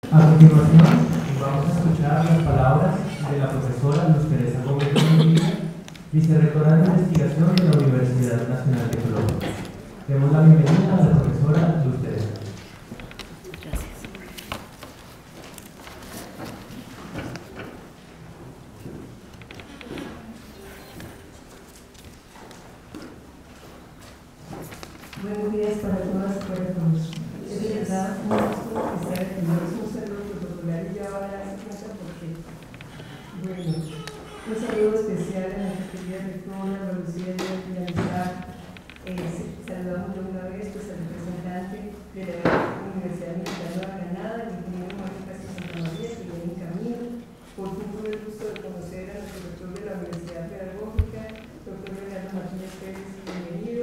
A continuación, vamos a escuchar las palabras de la profesora Luz Teresa Gómez Rodríguez, vicerrectora de investigación de la Universidad Nacional de Colombia. Demos la bienvenida a la profesora Luz Teresa. Buenos días para todas y para todos. Es de verdad un gusto estar aquí. No es un saludo protocolar y ya van a darse cuenta porque, bueno, un saludo especial a nuestra querida rectora, Lucía de finalizar. Saludamos de una vez pues, al representante de la Universidad Mexicana de Granada, el ingeniero Mario Castro Santa María, que viene en camino. Por fin tuve el gusto de conocer a nuestro rector de la Universidad Pedagógica, doctor Leonardo Martínez Pérez, bienvenido.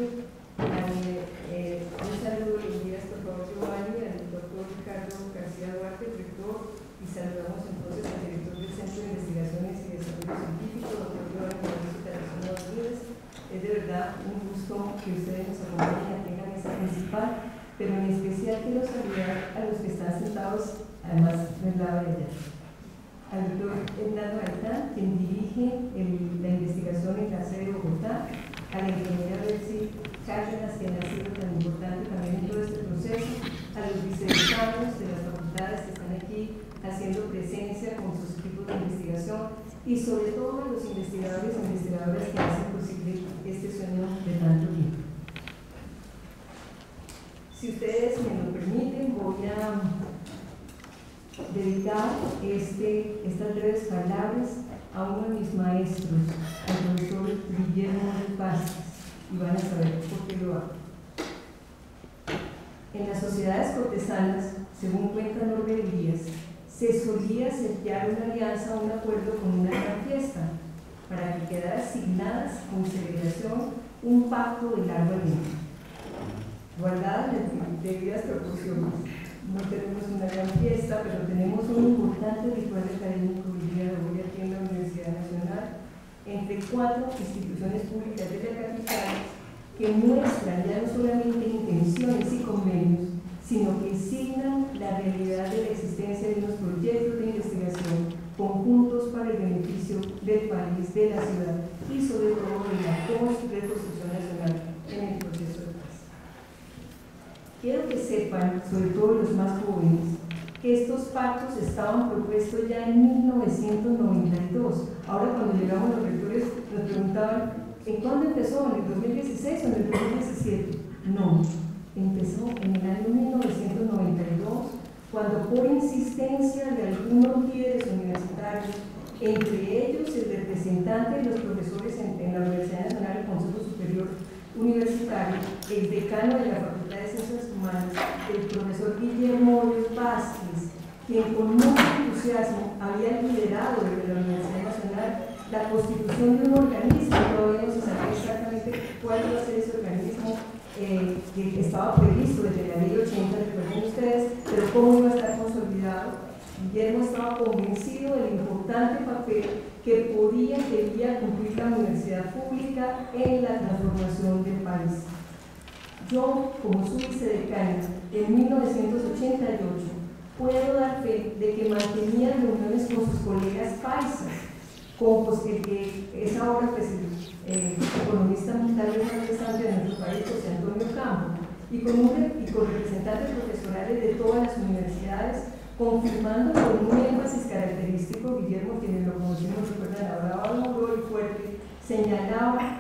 Un saludo y envías por favor Giovanni, al doctor Ricardo García Duarte, rector, y saludamos entonces al director del Centro de Investigaciones y Desarrollo Científico, doctor Giovanni Rodríguez. Es de verdad un gusto que ustedes nos acompañen aquí en la mesa principal, pero en especial quiero saludar a los que están sentados, además del lado de allá. Al doctor Hernando Gaitán, quien dirige la investigación en la sede de Bogotá, a la ingeniera Betsy Cárdenas, quien ha sido tan importante también en todo este proceso, a los vicedecanos de las facultades que están aquí haciendo presencia con sus equipos de investigación y sobre todo a los investigadores e investigadoras que hacen posible este sueño de tanto tiempo. Si ustedes me lo permiten, voy a dedicar estas breves palabras a uno de mis maestros, al profesor Guillermo Vázquez, y van a saber por qué lo hago. En las sociedades cortesanas, según cuenta Norbert Elias, se solía sellar una alianza o un acuerdo con una gran fiesta, para que quedara asignadas con celebración un pacto de largo aliento, guardadas las debidas proporciones. No tenemos una gran fiesta, pero tenemos un importante ritual académico el día de hoy aquí en la Universidad Nacional, entre 4 instituciones públicas de la capital que muestran ya no solamente intenciones y convenios, sino que signan la realidad de la existencia de unos proyectos de investigación conjuntos para el beneficio del país, de la ciudad y sobre todo de la reconstrucción nacional en el proceso de paz. Quiero que sepan, sobre todo los más jóvenes, que estos pactos estaban propuestos ya en 1992. Ahora cuando llegamos los rectores nos preguntaban, ¿en cuándo empezó? ¿En el 2016 o en el 2017? No, empezó en el año 1992, cuando por insistencia de algunos líderes universitarios, entre ellos el representante de los profesores en la Universidad Nacional del Consejo Superior Universitario, el decano de la Facultad de Ciencias Humanas, el profesor Guillermo Vázquez, quien con mucho entusiasmo había liderado desde la Universidad Nacional la constitución de un organismo. Todavía no se sabe exactamente cuál iba a ser ese organismo que estaba previsto desde la ley 80, recuerden ustedes, pero cómo iba a estar consolidado. Guillermo estaba convencido del importante papel que debía cumplir la universidad pública en la transformación del país. Yo, como su vicedecana, en 1988, puedo dar fe de que mantenía reuniones con sus colegas paisas, con el que es ahora pues, el economista militar más importante de nuestro país, José Antonio Campo, y con representantes profesorales de todas las universidades, confirmando con un énfasis característico. Guillermo, quienes lo conocimos recuerdan, hablaba duro y fuerte, señalaba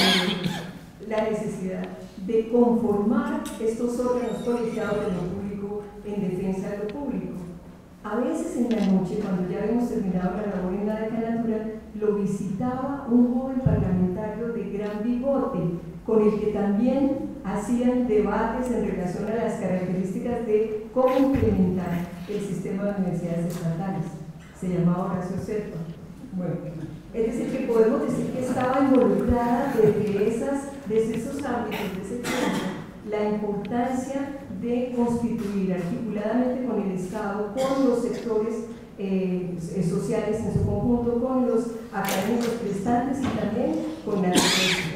la necesidad de conformar estos órganos colegiados de lo público en defensa de lo público. A veces en la noche, cuando ya habíamos terminado la labor en la decanatura, lo visitaba un joven parlamentario de gran bigote, con el que también hacían debates en relación a las características de cómo implementar el sistema de universidades estatales. Se llamaba Horacio Serpa. Bueno, es decir, que podemos decir que estaba involucrada desde esos ámbitos, de ese tiempo, la importancia de constituir articuladamente con el Estado, con los sectores sociales en su conjunto, con los académicos prestantes y también con los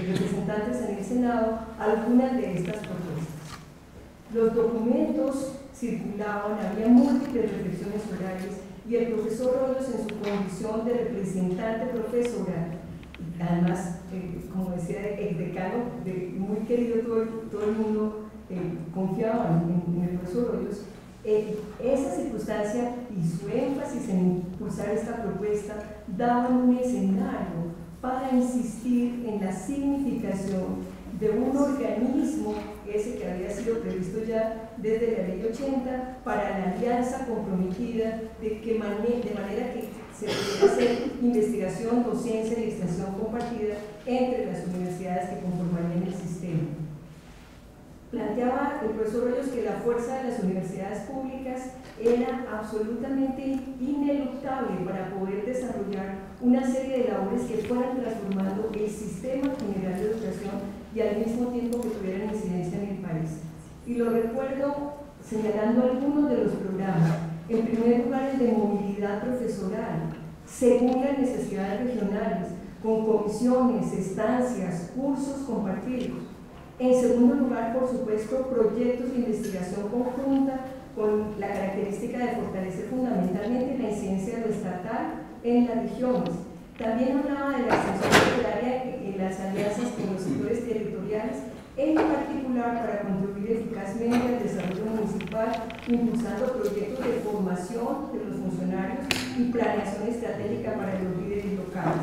representantes en el Senado, algunas de estas propuestas. Los documentos circulaban, había múltiples reflexiones orales, y el profesor Hoyos, en su condición de representante profesoral, además, como decía, el decano, muy querido, todo el mundo confiaba en el profesor Hoyos, esa circunstancia y su énfasis en impulsar esta propuesta daban un escenario para insistir en la significación de un organismo, ese que había sido previsto ya desde la Ley 80, para la alianza comprometida, de manera que se pudiera hacer investigación, docencia y extensión compartida entre las universidades que conformarían el sistema. Planteaba el profesor Hoyos que la fuerza de las universidades públicas era absolutamente ineluctable para poder desarrollar una serie de labores que fueran transformando el sistema general de educación y al mismo tiempo que tuvieran incidencia en el país. Y lo recuerdo señalando algunos de los programas. En primer lugar, el de movilidad profesoral, según las necesidades regionales, con comisiones, estancias, cursos compartidos. En segundo lugar, por supuesto, proyectos de investigación conjunta con la característica de fortalecer fundamentalmente la incidencia de lo estatal en las regiones. También hablaba de la extensión literaria en las alianzas con los sectores territoriales, en particular para contribuir eficazmente al desarrollo municipal, impulsando proyectos de formación de los funcionarios y planeación estratégica para los líderes locales.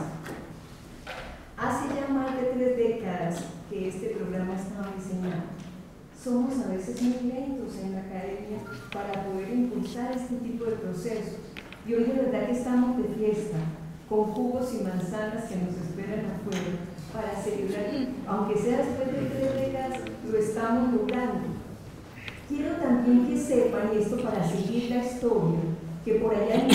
Hace ya más de 3 décadas que este programa estaba diseñado. Somos a veces muy lentos en la academia para poder impulsar este tipo de procesos. Y hoy de verdad que estamos de fiesta, con jugos y manzanas que nos esperan afuera, para celebrar, aunque sea después de 3 décadas, lo estamos logrando. Quiero también que sepan, y esto para seguir la historia, que por allá en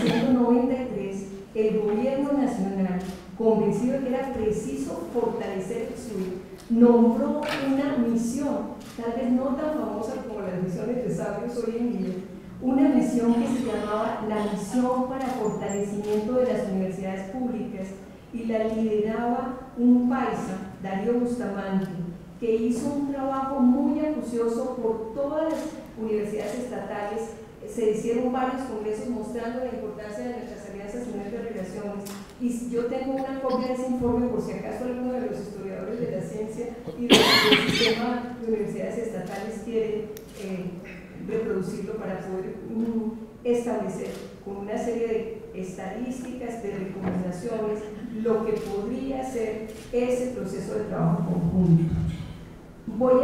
1993 el gobierno nacional, convencido de que era preciso fortalecer el SUE, nombró una misión, tal vez no tan famosa como las misiones de sabios hoy en día, una misión que se llamaba la Misión para Fortalecimiento de las Universidades Públicas, y la lideraba un paisa, Darío Bustamante, que hizo un trabajo muy acucioso por todas las universidades estatales. Se hicieron varios congresos mostrando la importancia de nuestras alianzas y nuestras relaciones, y yo tengo una copia de ese informe por si acaso alguno de los historiadores de la ciencia y del sistema de universidades estatales quiere reproducirlo para poder establecer con una serie de estadísticas, de recomendaciones, lo que podría ser ese proceso de trabajo conjunto. Voy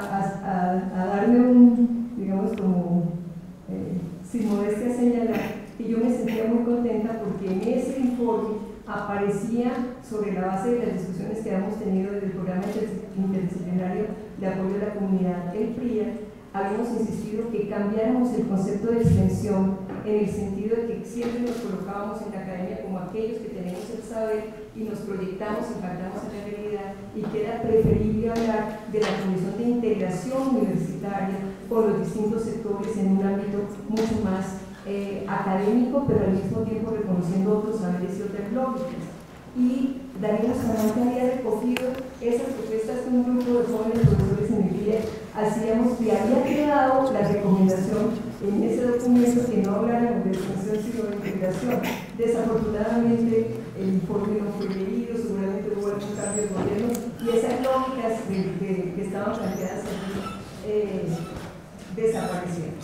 a darme digamos, como sin modestia señalar que yo me sentía muy contenta porque en ese informe aparecía, sobre la base de las discusiones que hemos tenido desde el programa interdisciplinario de apoyo a la comunidad, el PRIA, habíamos insistido que cambiáramos el concepto de extensión en el sentido de que siempre nos colocábamos en la academia como aquellos que tenemos el saber y nos proyectamos, impactamos en la realidad, y que era preferible hablar de la condición de integración universitaria con los distintos sectores en un ámbito mucho más académico, pero al mismo tiempo reconociendo otros saberes y otras lógicas. Y Darío Bustamante había recogido esas propuestas que un grupo de jóvenes profesores en el día hacíamos, y había creado la recomendación en ese documento que no hablara de extensión sino de integración. Desafortunadamente el informe no fue leído, seguramente hubo algún cambio de gobierno, y esas lógicas que estaban planteadas aquí desaparecieron.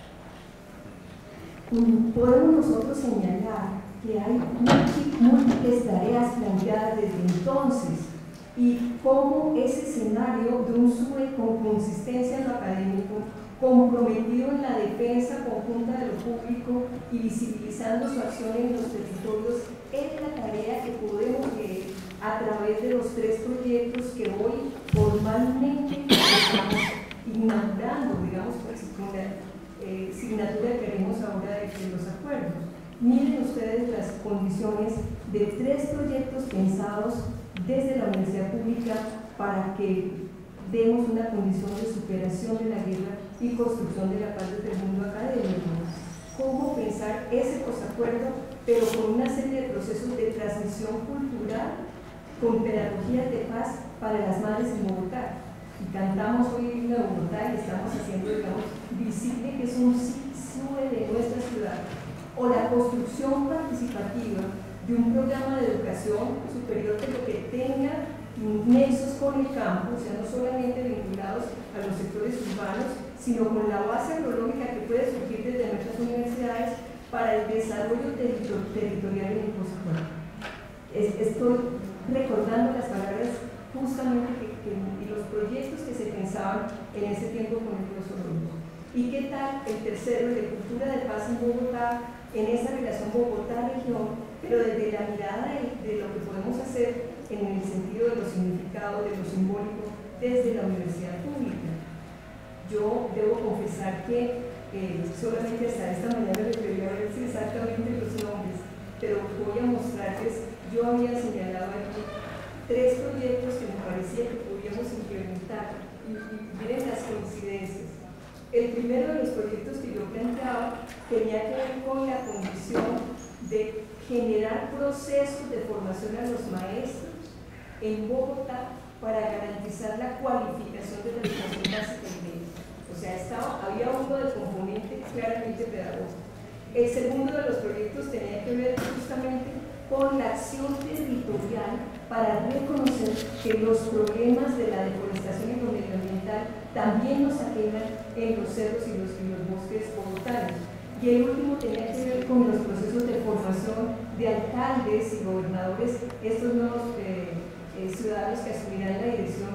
Podemos nosotros señalar que hay múltiples tareas planteadas desde entonces, y cómo ese escenario de un SUE con consistencia en lo académico, comprometido en la defensa conjunta de lo público y visibilizando su acción en los territorios, es la tarea que podemos leer a través de los 3 proyectos que hoy formalmente estamos inaugurando, digamos, pues, con la signatura que haremos ahora de los acuerdos. Miren ustedes las condiciones de 3 proyectos pensados desde la universidad pública para que demos una condición de superación de la guerra y construcción de la paz desde el mundo académico. ¿Cómo pensar ese posacuerdo, pero con una serie de procesos de transmisión cultural, con pedagogías de paz para las madres en Bogotá? y cantamos hoy el himno de Bogotá y estamos haciendo, digamos, visible que es un SUE de nuestra ciudad, o la construcción participativa de un programa de educación superior pero que tenga nexos con el campo, o sea, no solamente vinculados a los sectores urbanos, sino con la base agronómica que puede surgir desde nuestras universidades para el desarrollo territorial en el Cosacol. Estoy recordando las palabras justamente y los proyectos que se pensaban en ese tiempo con el profesor Robles. ¿Y qué tal el tercero, de cultura de paz en Bogotá, en esa relación Bogotá-región, pero desde la mirada de lo que podemos hacer en el sentido de lo significado, de lo simbólico, desde la universidad pública? Yo debo confesar que solamente hasta esta mañana les quería ver exactamente los nombres, pero voy a mostrarles, yo había señalado aquí 3 proyectos que me parecía que podíamos implementar y miren las coincidencias. El primero de los proyectos que yo planteaba tenía que ver con la condición de generar procesos de formación a los maestros en Bogotá para garantizar la cualificación de la educación básica y media. O sea, había uno del componente claramente pedagógico. El segundo de los proyectos tenía que ver justamente con la acción territorial para reconocer que los problemas de la deforestación y lo medioambiental también nos aquejan en los cerros y los bosques bogotanos. Y el último tenía que ver con los procesos de formación de alcaldes y gobernadores, estos nuevos ciudadanos que asumirán la dirección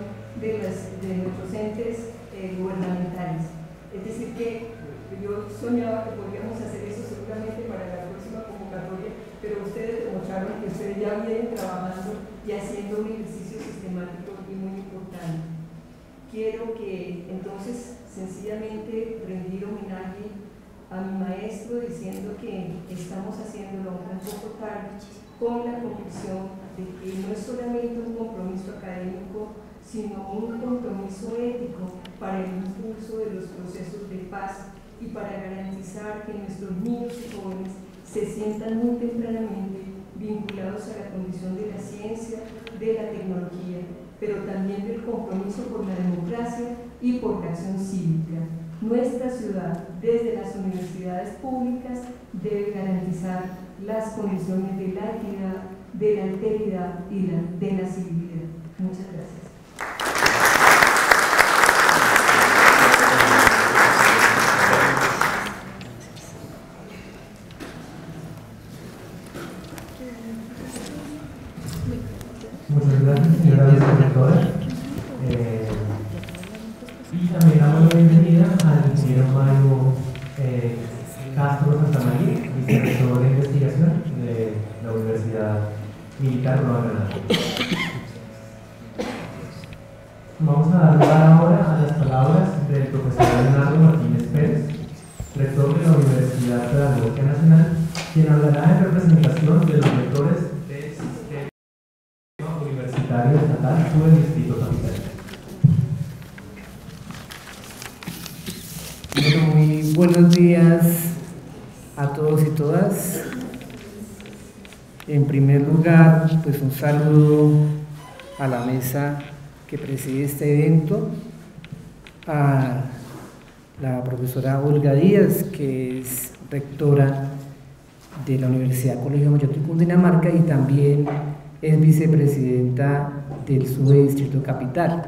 de nuestros entes gubernamentales. Es decir, que yo soñaba que podríamos hacer eso seguramente para la próxima convocatoria, pero ustedes demostraron que ustedes ya vienen trabajando y haciendo un ejercicio sistemático y muy importante. Quiero que entonces sencillamente rendir homenaje a mi maestro diciendo que estamos haciéndolo un poco tarde con la convicción de que no es solamente un compromiso académico, sino un compromiso ético para el impulso de los procesos de paz y para garantizar que nuestros niños y jóvenes se sientan muy tempranamente vinculados a la condición de la ciencia, de la tecnología, pero también del compromiso por la democracia y por la acción cívica. Nuestra ciudad, desde las universidades públicas, debe garantizar las condiciones de la equidad, de la alteridad y de la civilidad. Muchas gracias. Muchas gracias, señora vicerectora. Y también damos la bienvenida al ingeniero Mario Castro Santamaría, vicerrector de investigación de la Universidad Militar Nueva Granada. Vamos a dar lugar ahora a las palabras del profesor Leonardo Martínez Pérez, rector de la Universidad Pedagógica Nacional, quien hablará en representación de los rectores del Sistema Universitario Estatal del Distrito Capital. Bueno, muy buenos días a todos y todas. En primer lugar, pues un saludo a la mesa que preside este evento, a la profesora Olga Díaz, que es rectora de la Universidad Colegio Mayor de Cundinamarca y también es vicepresidenta del SUE Distrito Capital.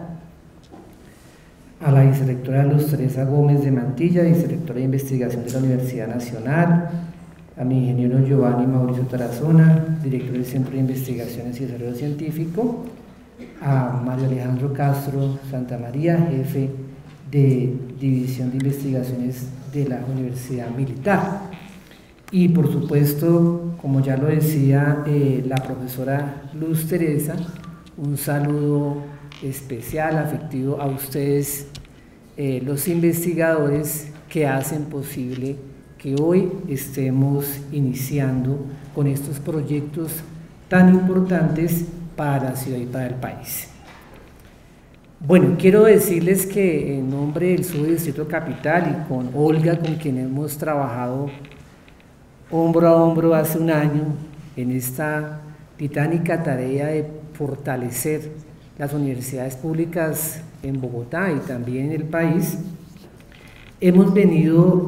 A la vicerrectora Luz Teresa Gómez de Mantilla, vicerrectora de investigación de la Universidad Nacional, a mi ingeniero Giovanni Mauricio Tarazona, director del Centro de Investigaciones y Desarrollo Científico, a Mario Alejandro Castro Santamaría, jefe de División de Investigaciones de la Universidad Militar. Y por supuesto, como ya lo decía la profesora Luz Teresa, un saludo especial, afectivo a ustedes, los investigadores que hacen posible que hoy estemos iniciando con estos proyectos tan importantes para la ciudad y para el país. Bueno, quiero decirles que en nombre del SUE Distrito Capital y con Olga, con quien hemos trabajado hombro a hombro hace un año en esta titánica tarea de fortalecer las universidades públicas en Bogotá y también en el país, hemos venido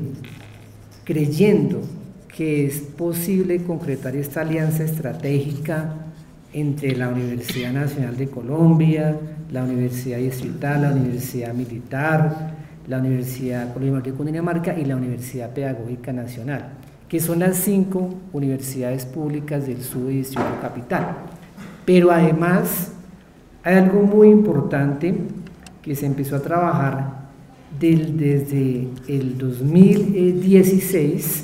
creyendo que es posible concretar esta alianza estratégica entre la Universidad Nacional de Colombia, la Universidad Distrital, la Universidad Militar, la Universidad Colegio de Cundinamarca y la Universidad Pedagógica Nacional, que son las 5 universidades públicas del SUBE y Distrito Capital. Pero además hay algo muy importante que se empezó a trabajar desde el 2016,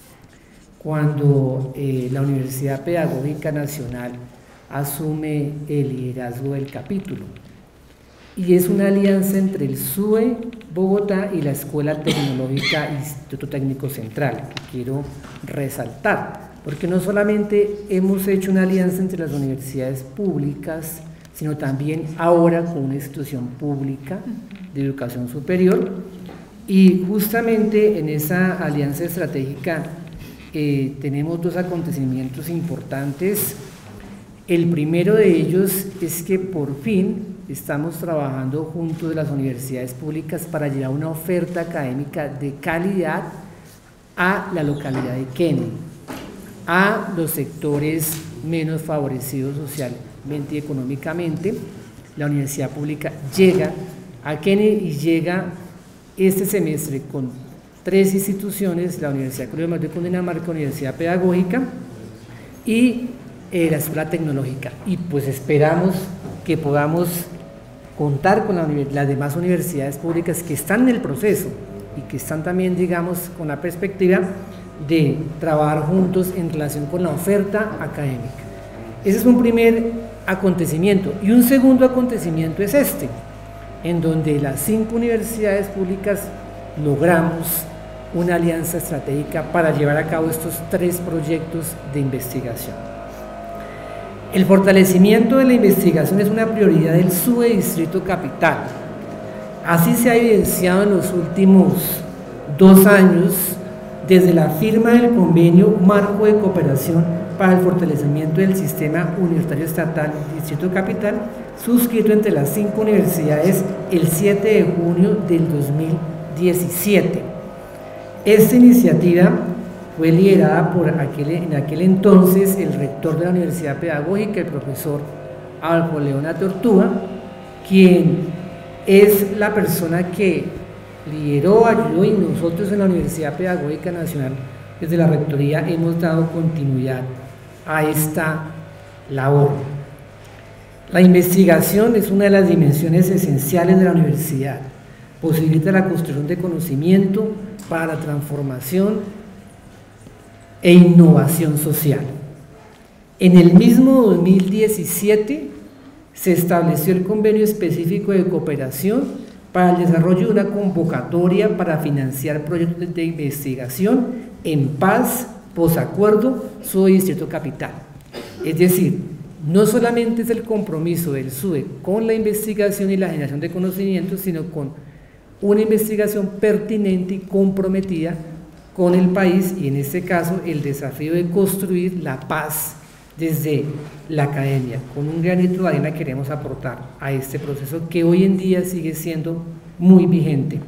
cuando la Universidad Pedagógica Nacional asume el liderazgo del capítulo. Y es una alianza entre el SUBE Bogotá y la Escuela Tecnológica Instituto Técnico Central, que quiero resaltar, porque no solamente hemos hecho una alianza entre las universidades públicas, sino también ahora con una institución pública de educación superior, y justamente en esa alianza estratégica tenemos 2 acontecimientos importantes. El primero de ellos es que por fin estamos trabajando junto de las universidades públicas para llevar una oferta académica de calidad a la localidad de Kennedy, a los sectores menos favorecidos socialmente y económicamente. La universidad pública llega a Kennedy y llega este semestre con 3 instituciones: la Universidad Colegio de Cundinamarca, la Universidad Pedagógica y la Escuela Tecnológica, y pues esperamos que podamos contar con las demás universidades públicas que están en el proceso y que están también, digamos, con la perspectiva de trabajar juntos en relación con la oferta académica. Ese es un primer acontecimiento, y un segundo acontecimiento es este, en donde las 5 universidades públicas logramos una alianza estratégica para llevar a cabo estos 3 proyectos de investigación. El fortalecimiento de la investigación es una prioridad del SUBE Distrito Capital. Así se ha evidenciado en los últimos 2 años, desde la firma del convenio marco de cooperación para el fortalecimiento del sistema universitario estatal Distrito Capital, suscrito entre las 5 universidades el 7 de junio del 2017. Esta iniciativa fue liderada por en aquel entonces el rector de la Universidad Pedagógica, el profesor Adolfo Leona Tortuga, quien es la persona que lideró, ayudó, y nosotros en la Universidad Pedagógica Nacional, desde la rectoría, hemos dado continuidad a esta labor. La investigación es una de las dimensiones esenciales de la universidad. Posibilita la construcción de conocimiento para la transformación e innovación social. En el mismo 2017 se estableció el convenio específico de cooperación para el desarrollo de una convocatoria para financiar proyectos de investigación en paz, posacuerdo, SUBE Distrito Capital. Es decir, no solamente es el compromiso del SUBE con la investigación y la generación de conocimientos, sino con una investigación pertinente y comprometida con el país, y en este caso el desafío de construir la paz desde la academia. Con un granito de arena queremos aportar a este proceso que hoy en día sigue siendo muy vigente.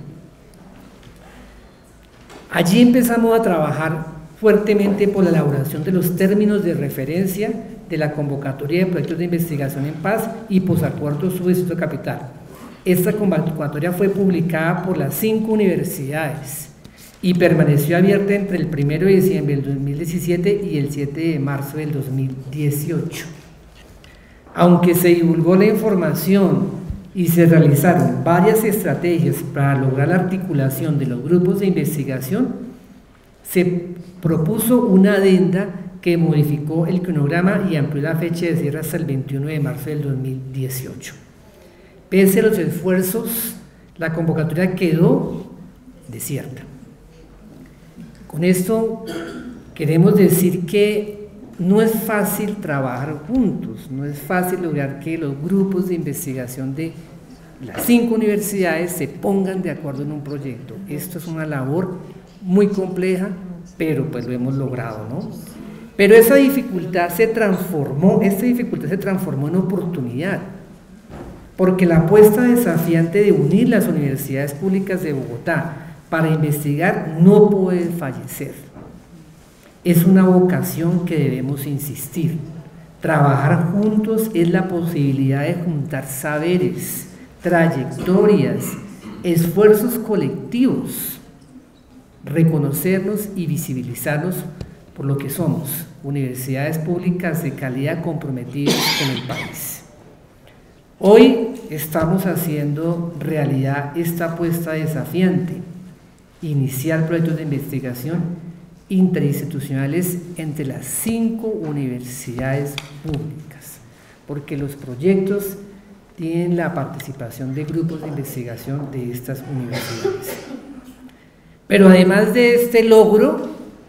Allí empezamos a trabajar fuertemente por la elaboración de los términos de referencia de la convocatoria de proyectos de investigación en paz y posacuerdo SUBE Distrito Capital. Esta convocatoria fue publicada por las 5 universidades y permaneció abierta entre el 1 de diciembre del 2017 y el 7 de marzo del 2018. Aunque se divulgó la información y se realizaron varias estrategias para lograr la articulación de los grupos de investigación, se propuso una adenda que modificó el cronograma y amplió la fecha de cierre hasta el 21 de marzo del 2018. Pese a los esfuerzos, la convocatoria quedó desierta. Con esto queremos decir que no es fácil trabajar juntos, no es fácil lograr que los grupos de investigación de las 5 universidades se pongan de acuerdo en un proyecto. Esto es una labor muy compleja, pero pues lo hemos logrado, ¿no? Pero esta dificultad se transformó en oportunidad, porque la apuesta desafiante de unir las universidades públicas de Bogotá para investigar no puede fallecer. Es una vocación que debemos insistir. Trabajar juntos es la posibilidad de juntar saberes, trayectorias, esfuerzos colectivos, reconocernos y visibilizarnos por lo que somos, universidades públicas de calidad comprometidas con el país. Hoy estamos haciendo realidad esta apuesta desafiante, iniciar proyectos de investigación interinstitucionales entre las 5 universidades públicas, porque los proyectos tienen la participación de grupos de investigación de estas universidades. Pero además de este logro,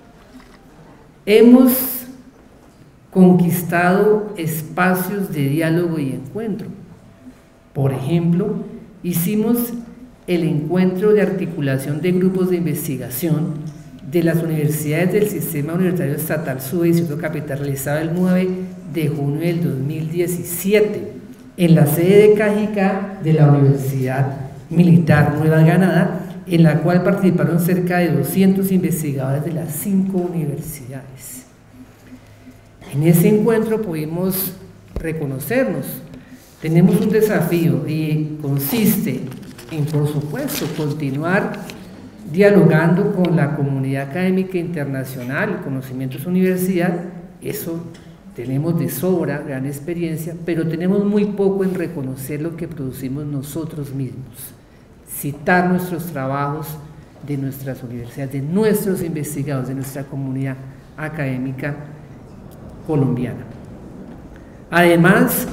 hemos conquistado espacios de diálogo y encuentro. Por ejemplo, hicimos el encuentro de articulación de grupos de investigación de las universidades del Sistema Universitario Estatal SUBE Distrito Capital, realizado el 9 de junio del 2017 en la sede de Cajicá de la Universidad Militar Nueva Granada, en la cual participaron cerca de 200 investigadores de las 5 universidades. En ese encuentro pudimos reconocernos. Tenemos un desafío y consiste en, por supuesto, continuar dialogando con la comunidad académica internacional. El conocimiento es universidad, eso tenemos de sobra, gran experiencia, pero tenemos muy poco en reconocer lo que producimos nosotros mismos, citar nuestros trabajos de nuestras universidades, de nuestros investigadores, de nuestra comunidad académica colombiana. Además,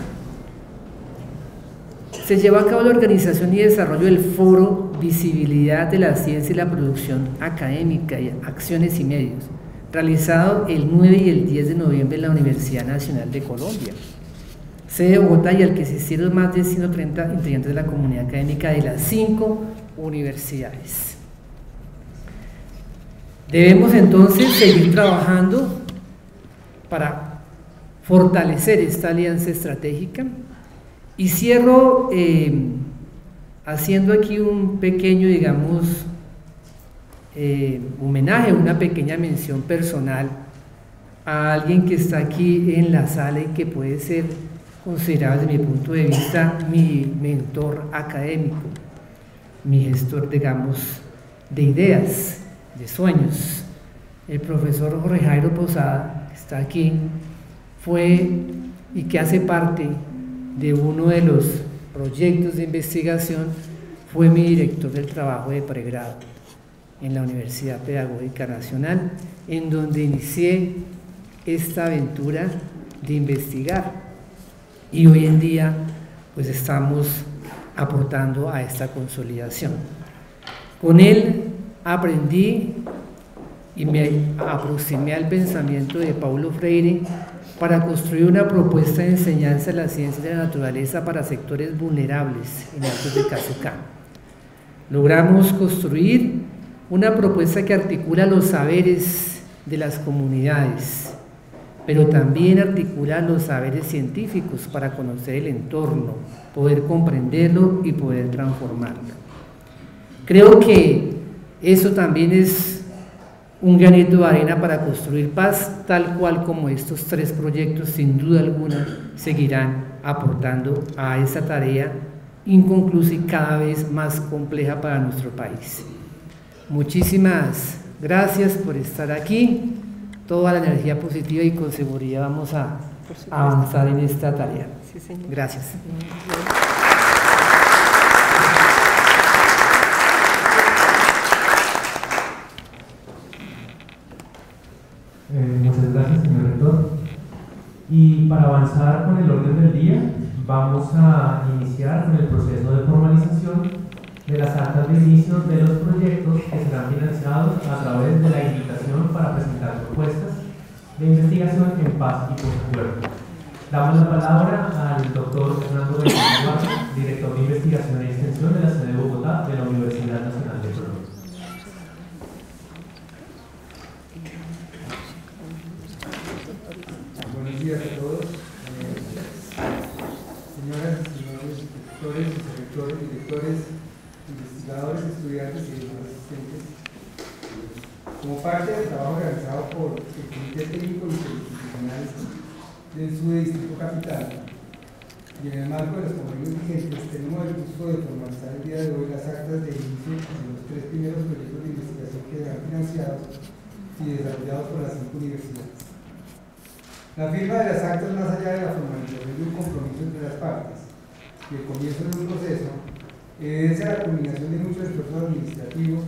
se llevó a cabo la organización y desarrollo del foro Visibilidad de la Ciencia y la Producción Académica y Acciones y Medios, realizado el 9 y el 10 de noviembre en la Universidad Nacional de Colombia, sede de Bogotá, y al que asistieron más de 130 integrantes de la comunidad académica de las 5 universidades. Debemos entonces seguir trabajando para fortalecer esta alianza estratégica. Y cierro haciendo aquí un pequeño, digamos, homenaje, una pequeña mención personal a alguien que está aquí en la sala y que puede ser considerado desde mi punto de vista mi mentor académico, mi gestor, digamos, de ideas, de sueños. El profesor Jorge Jairo Posada, que está aquí, fue y que hace parte de uno de los proyectos de investigación, fue mi director del trabajo de pregrado en la Universidad Pedagógica Nacional, en donde inicié esta aventura de investigar, y hoy en día pues estamos aportando a esta consolidación. Con él aprendí y me aproximé al pensamiento de Paulo Freire para construir una propuesta de enseñanza de la ciencia de la naturaleza para sectores vulnerables en Altos de Cazucá. Logramos construir una propuesta que articula los saberes de las comunidades, pero también articula los saberes científicos para conocer el entorno, poder comprenderlo y poder transformarlo. Creo que eso también es un granito de arena para construir paz, tal cual como estos 3 proyectos sin duda alguna seguirán aportando a esta tarea inconclusa y cada vez más compleja para nuestro país. Muchísimas gracias por estar aquí, toda la energía positiva, y con seguridad vamos a avanzar en esta tarea. Sí, señor. Gracias. Muchas gracias, señor rector. Y para avanzar con el orden del día, vamos a iniciar con el proceso de formalización de las actas de inicio de los proyectos que serán financiados a través de la invitación para presentar propuestas de investigación en paz y posacuerdo. Damos la palabra al doctor Fernando Benítez, director de investigación e extensión de la sede de Bogotá de la Universidad Nacional de Colombia. Buenos días a todos, señoras y señores estudiantes y demás asistentes. Como parte del trabajo realizado por el Comité Técnico Interinstitucional del SUDE Distrito Capital, y en el marco de los convenios vigentes, tenemos el gusto de formalizar el día de hoy las actas de inicio de los 3 primeros proyectos de investigación que serán financiados y desarrollados por las 5 universidades. La firma de las actas, más allá de la formalización de un compromiso entre las partes y el comienzo de un proceso, evidencia la culminación de muchos esfuerzos administrativos,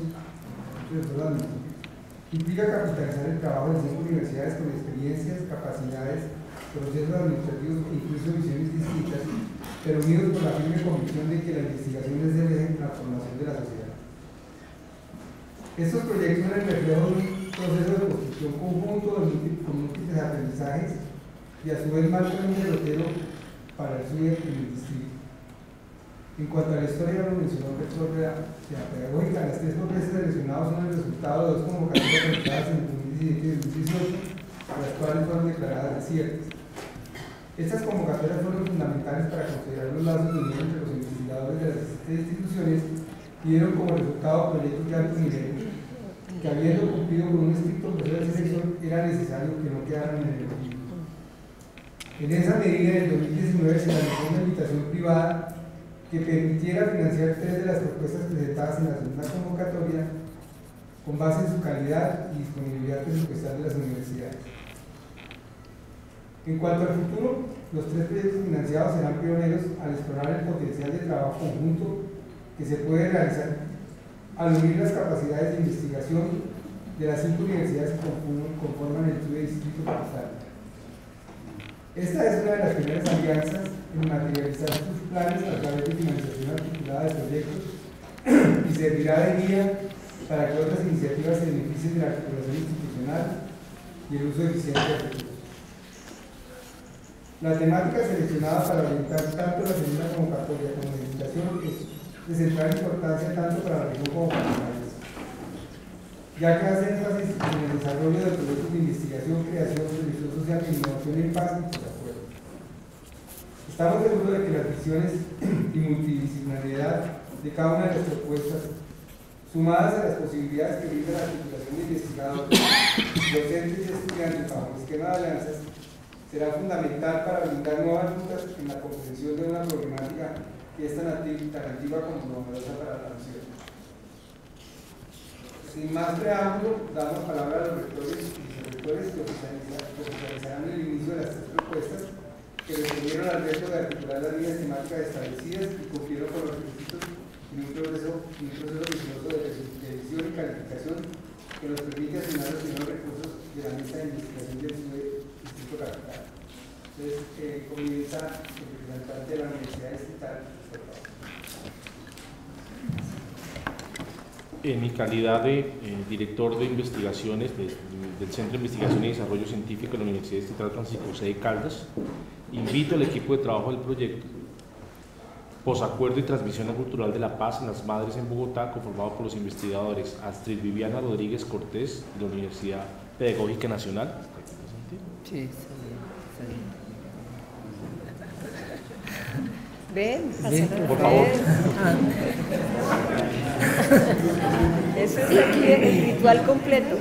implica capitalizar el trabajo de 5 universidades con experiencias, capacidades, procesos administrativos e incluso visiones distintas, pero unidos por la firme convicción de que la investigación es el eje de la formación de la sociedad. Estos proyectos son el reflejo de un proceso de construcción conjunto con múltiples aprendizajes y a su vez marcan un derrotero para el SUDE en el distrito. En cuanto a la historia, lo mencionó el rector de la pedagógica, las 3 propuestas seleccionadas son el resultado de 2 convocatorias realizadas en 2017 y 2018, las cuales fueron declaradas desiertas. Estas convocatorias fueron fundamentales para considerar los lazos de unión entre los investigadores de las instituciones y dieron como resultado proyectos de alto nivel que, habiendo cumplido con un estricto proceso de selección, era necesario que no quedaran en el olvido. En esa medida, en el 2019 se realizó una invitación privada que permitiera financiar 3 de las propuestas presentadas en la segunda convocatoria con base en su calidad y disponibilidad presupuestal de las universidades. En cuanto al futuro, los 3 proyectos financiados serán pioneros al explorar el potencial de trabajo conjunto que se puede realizar al unir las capacidades de investigación de las 5 universidades que conforman el SUDE Distrito Capital. Esta es una de las primeras alianzas en materializar sus planes a través de financiación articulada de proyectos y servirá de guía para que otras iniciativas se beneficien de la articulación institucional y el uso eficiente de recursos. La temática seleccionada para orientar tanto la segunda convocatoria como la invitación es de central importancia tanto para la región como para el país, ya que hace énfasis en el desarrollo de proyectos de investigación, creación, selección social e innovación en paz y por acuerdo. Estamos seguros de que las visiones y multidisciplinariedad de cada una de las propuestas, sumadas a las posibilidades que brinda la articulación de investigadores, docentes y estudiantes bajo el esquema de alianzas, será fundamental para brindar nuevas rutas en la comprensión de una problemática que es tan antigua como novedosa para la nación. Sin más preámbulo, damos palabra a los rectores y vicerrectores que oficializarán el inicio de las 3 propuestas que respondieron al reto de articular las líneas temáticas establecidas y cumplieron con los requisitos en un proceso riguroso de edición y calificación que nos permite asignar los primeros recursos de la mesa de investigación del Distrito Capital. Entonces, comienza el representante de la Universidad Distrital, por favor. En mi calidad de director de investigaciones del Centro de Investigación y Desarrollo Científico de la Universidad Distrital Francisco José de Caldas, invito al equipo de trabajo del proyecto Posacuerdo y Transmisión Cultural de la Paz en las Madres en Bogotá, conformado por los investigadores Astrid Viviana Rodríguez Cortés de la Universidad Pedagógica Nacional. Sí, está bien. Ven, por favor. Eso es aquí el ritual completo.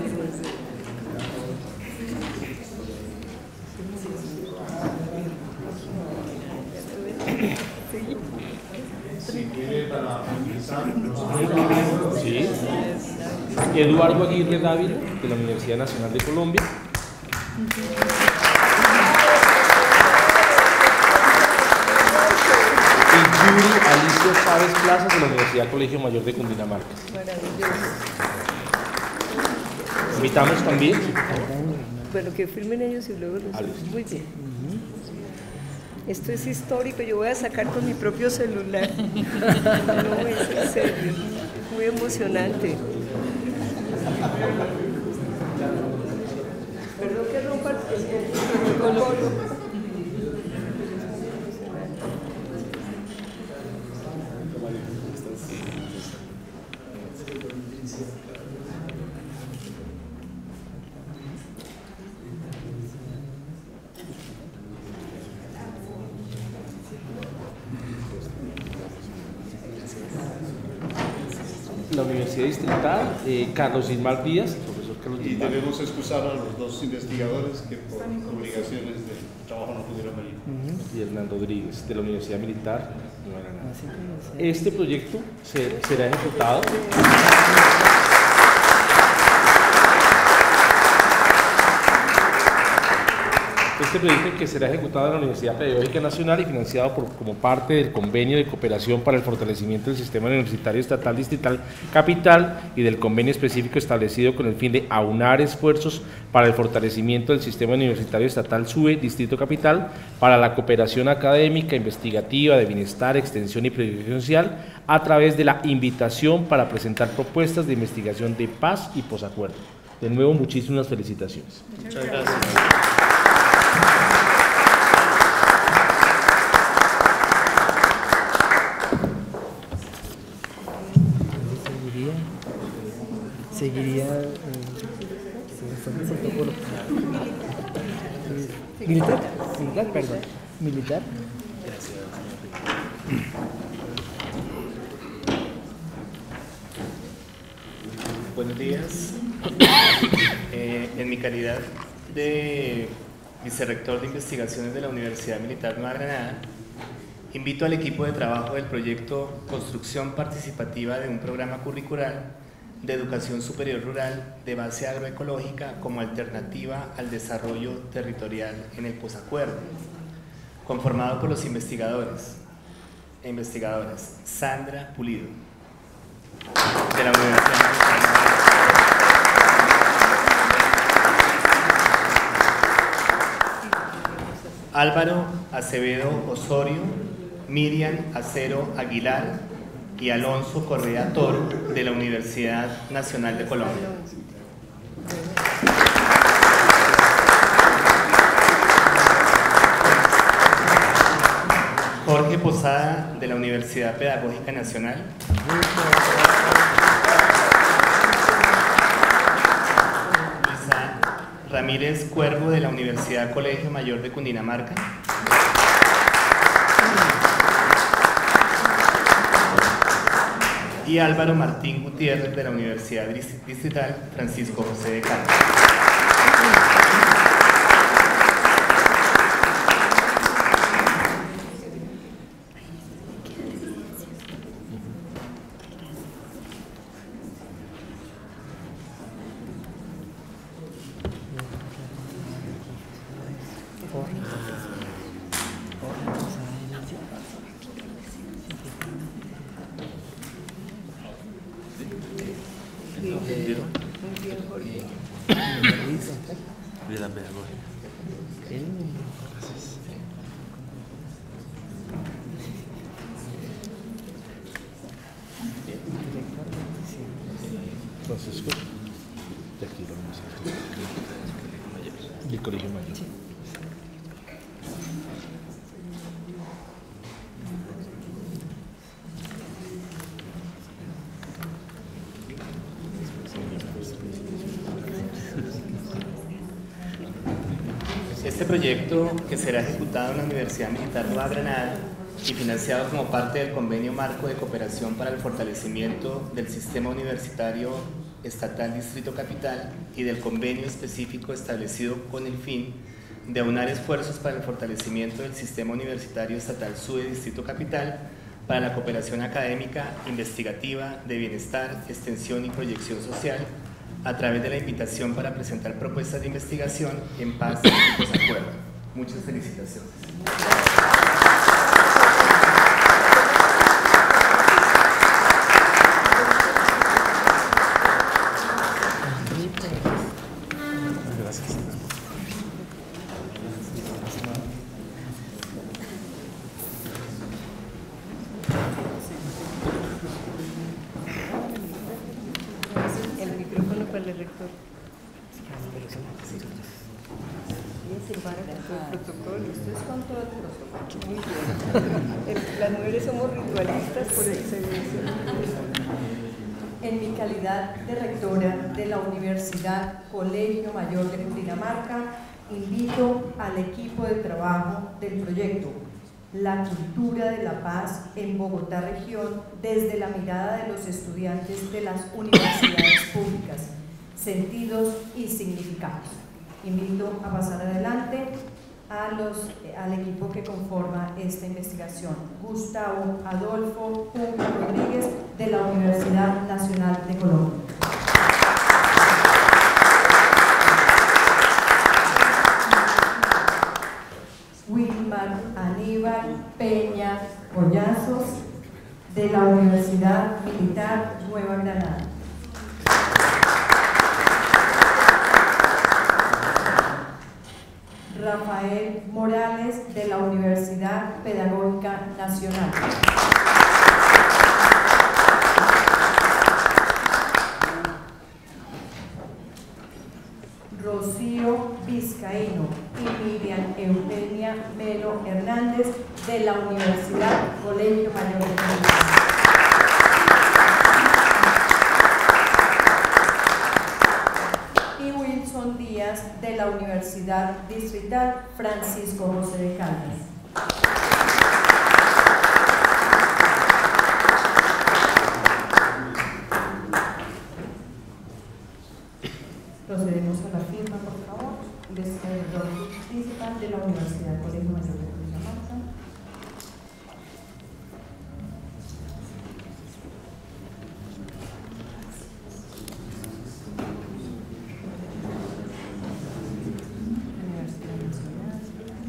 Sí. Eduardo Aguirre Dávila, de la Universidad Nacional de Colombia. Y Yuri Alicia Chávez Plazas, de la Universidad Colegio Mayor de Cundinamarca. Invitamos también. Bueno, que firmen ellos y luego los... Muy bien. Esto es histórico, yo voy a sacar con mi propio celular. No, es en serio, es muy emocionante. Perdón que rompa el protocolo. la Universidad Distrital, Carlos Ismar Díaz, profesor Carlos Y Ismar. debemos excusar a los dos investigadores que por obligaciones de trabajo no pudieron venir. Y Hernán Rodríguez, de la Universidad Militar de Granada. Este proyecto será ejecutado. Este proyecto que será ejecutado en la Universidad Pedagógica Nacional y financiado como parte del convenio de cooperación para el fortalecimiento del sistema universitario estatal distrital capital y del convenio específico establecido con el fin de aunar esfuerzos para el fortalecimiento del sistema universitario estatal SUE Distrito Capital para la cooperación académica, investigativa, de bienestar, extensión y proyección social a través de la invitación para presentar propuestas de investigación de paz y posacuerdo. De nuevo, muchísimas felicitaciones. Muchas gracias. Seguiría militar, perdón, militar. Buenos días. En mi calidad de vicerrector de investigaciones de la Universidad Militar Nueva Granada, invito al equipo de trabajo del proyecto Construcción Participativa de un programa curricular de educación superior rural de base agroecológica como alternativa al desarrollo territorial en el posacuerdo, conformado por los investigadores e investigadoras Sandra Pulido, de la Universidad Militar, Álvaro Acevedo Osorio, Miriam Acero Aguilar y Alonso Correa Toro, de la Universidad Nacional de Colombia. Jorge Posada, de la Universidad Pedagógica Nacional. Luisa Ramírez Cuervo, de la Universidad Colegio Mayor de Cundinamarca. Y Álvaro Martín Gutiérrez, de la Universidad Distrital Francisco José de Caldas. Francisco, de aquí lo vamos a hacer. El Colegio Mayor. Este proyecto, que será ejecutado en la Universidad Militar Nueva Granada y financiado como parte del Convenio Marco de Cooperación para el Fortalecimiento del Sistema Universitario Estatal Distrito Capital y del convenio específico establecido con el fin de aunar esfuerzos para el fortalecimiento del Sistema Universitario Estatal SUE Distrito Capital para la cooperación académica, investigativa, de bienestar, extensión y proyección social, a través de la invitación para presentar propuestas de investigación en paz y desacuerdo. Muchas felicitaciones. El micrófono para el rector. El protocolo, esto es con todo el protocolo. Muy bien. Las mujeres somos ritualistas por excelencia. En mi calidad de rectora de la Universidad Colegio Mayor de Cundinamarca, invito al equipo de trabajo del proyecto la cultura de la paz en Bogotá región desde la mirada de los estudiantes de las universidades públicas, sentidos y significados. Invito a pasar adelante al equipo que conforma esta investigación. Gustavo Adolfo Punca Rodríguez, de la Universidad Nacional de Colombia. Wilmar Aníbal Peña Collazos, de la Universidad Militar Nueva Granada. Rafael Morales, de la Universidad Pedagógica Nacional. Rocío Vizcaíno y Miriam Eugenia Melo Hernández, de la Universidad Colegio Mayor de Colombia. Y Wilson Díaz, de la Universidad Distrital Francisco José de Caldas. Procedemos a la firma, por favor, del servidor principal de la Universidad Colegio Mayor de Cundinamarca. Universidad Nacional.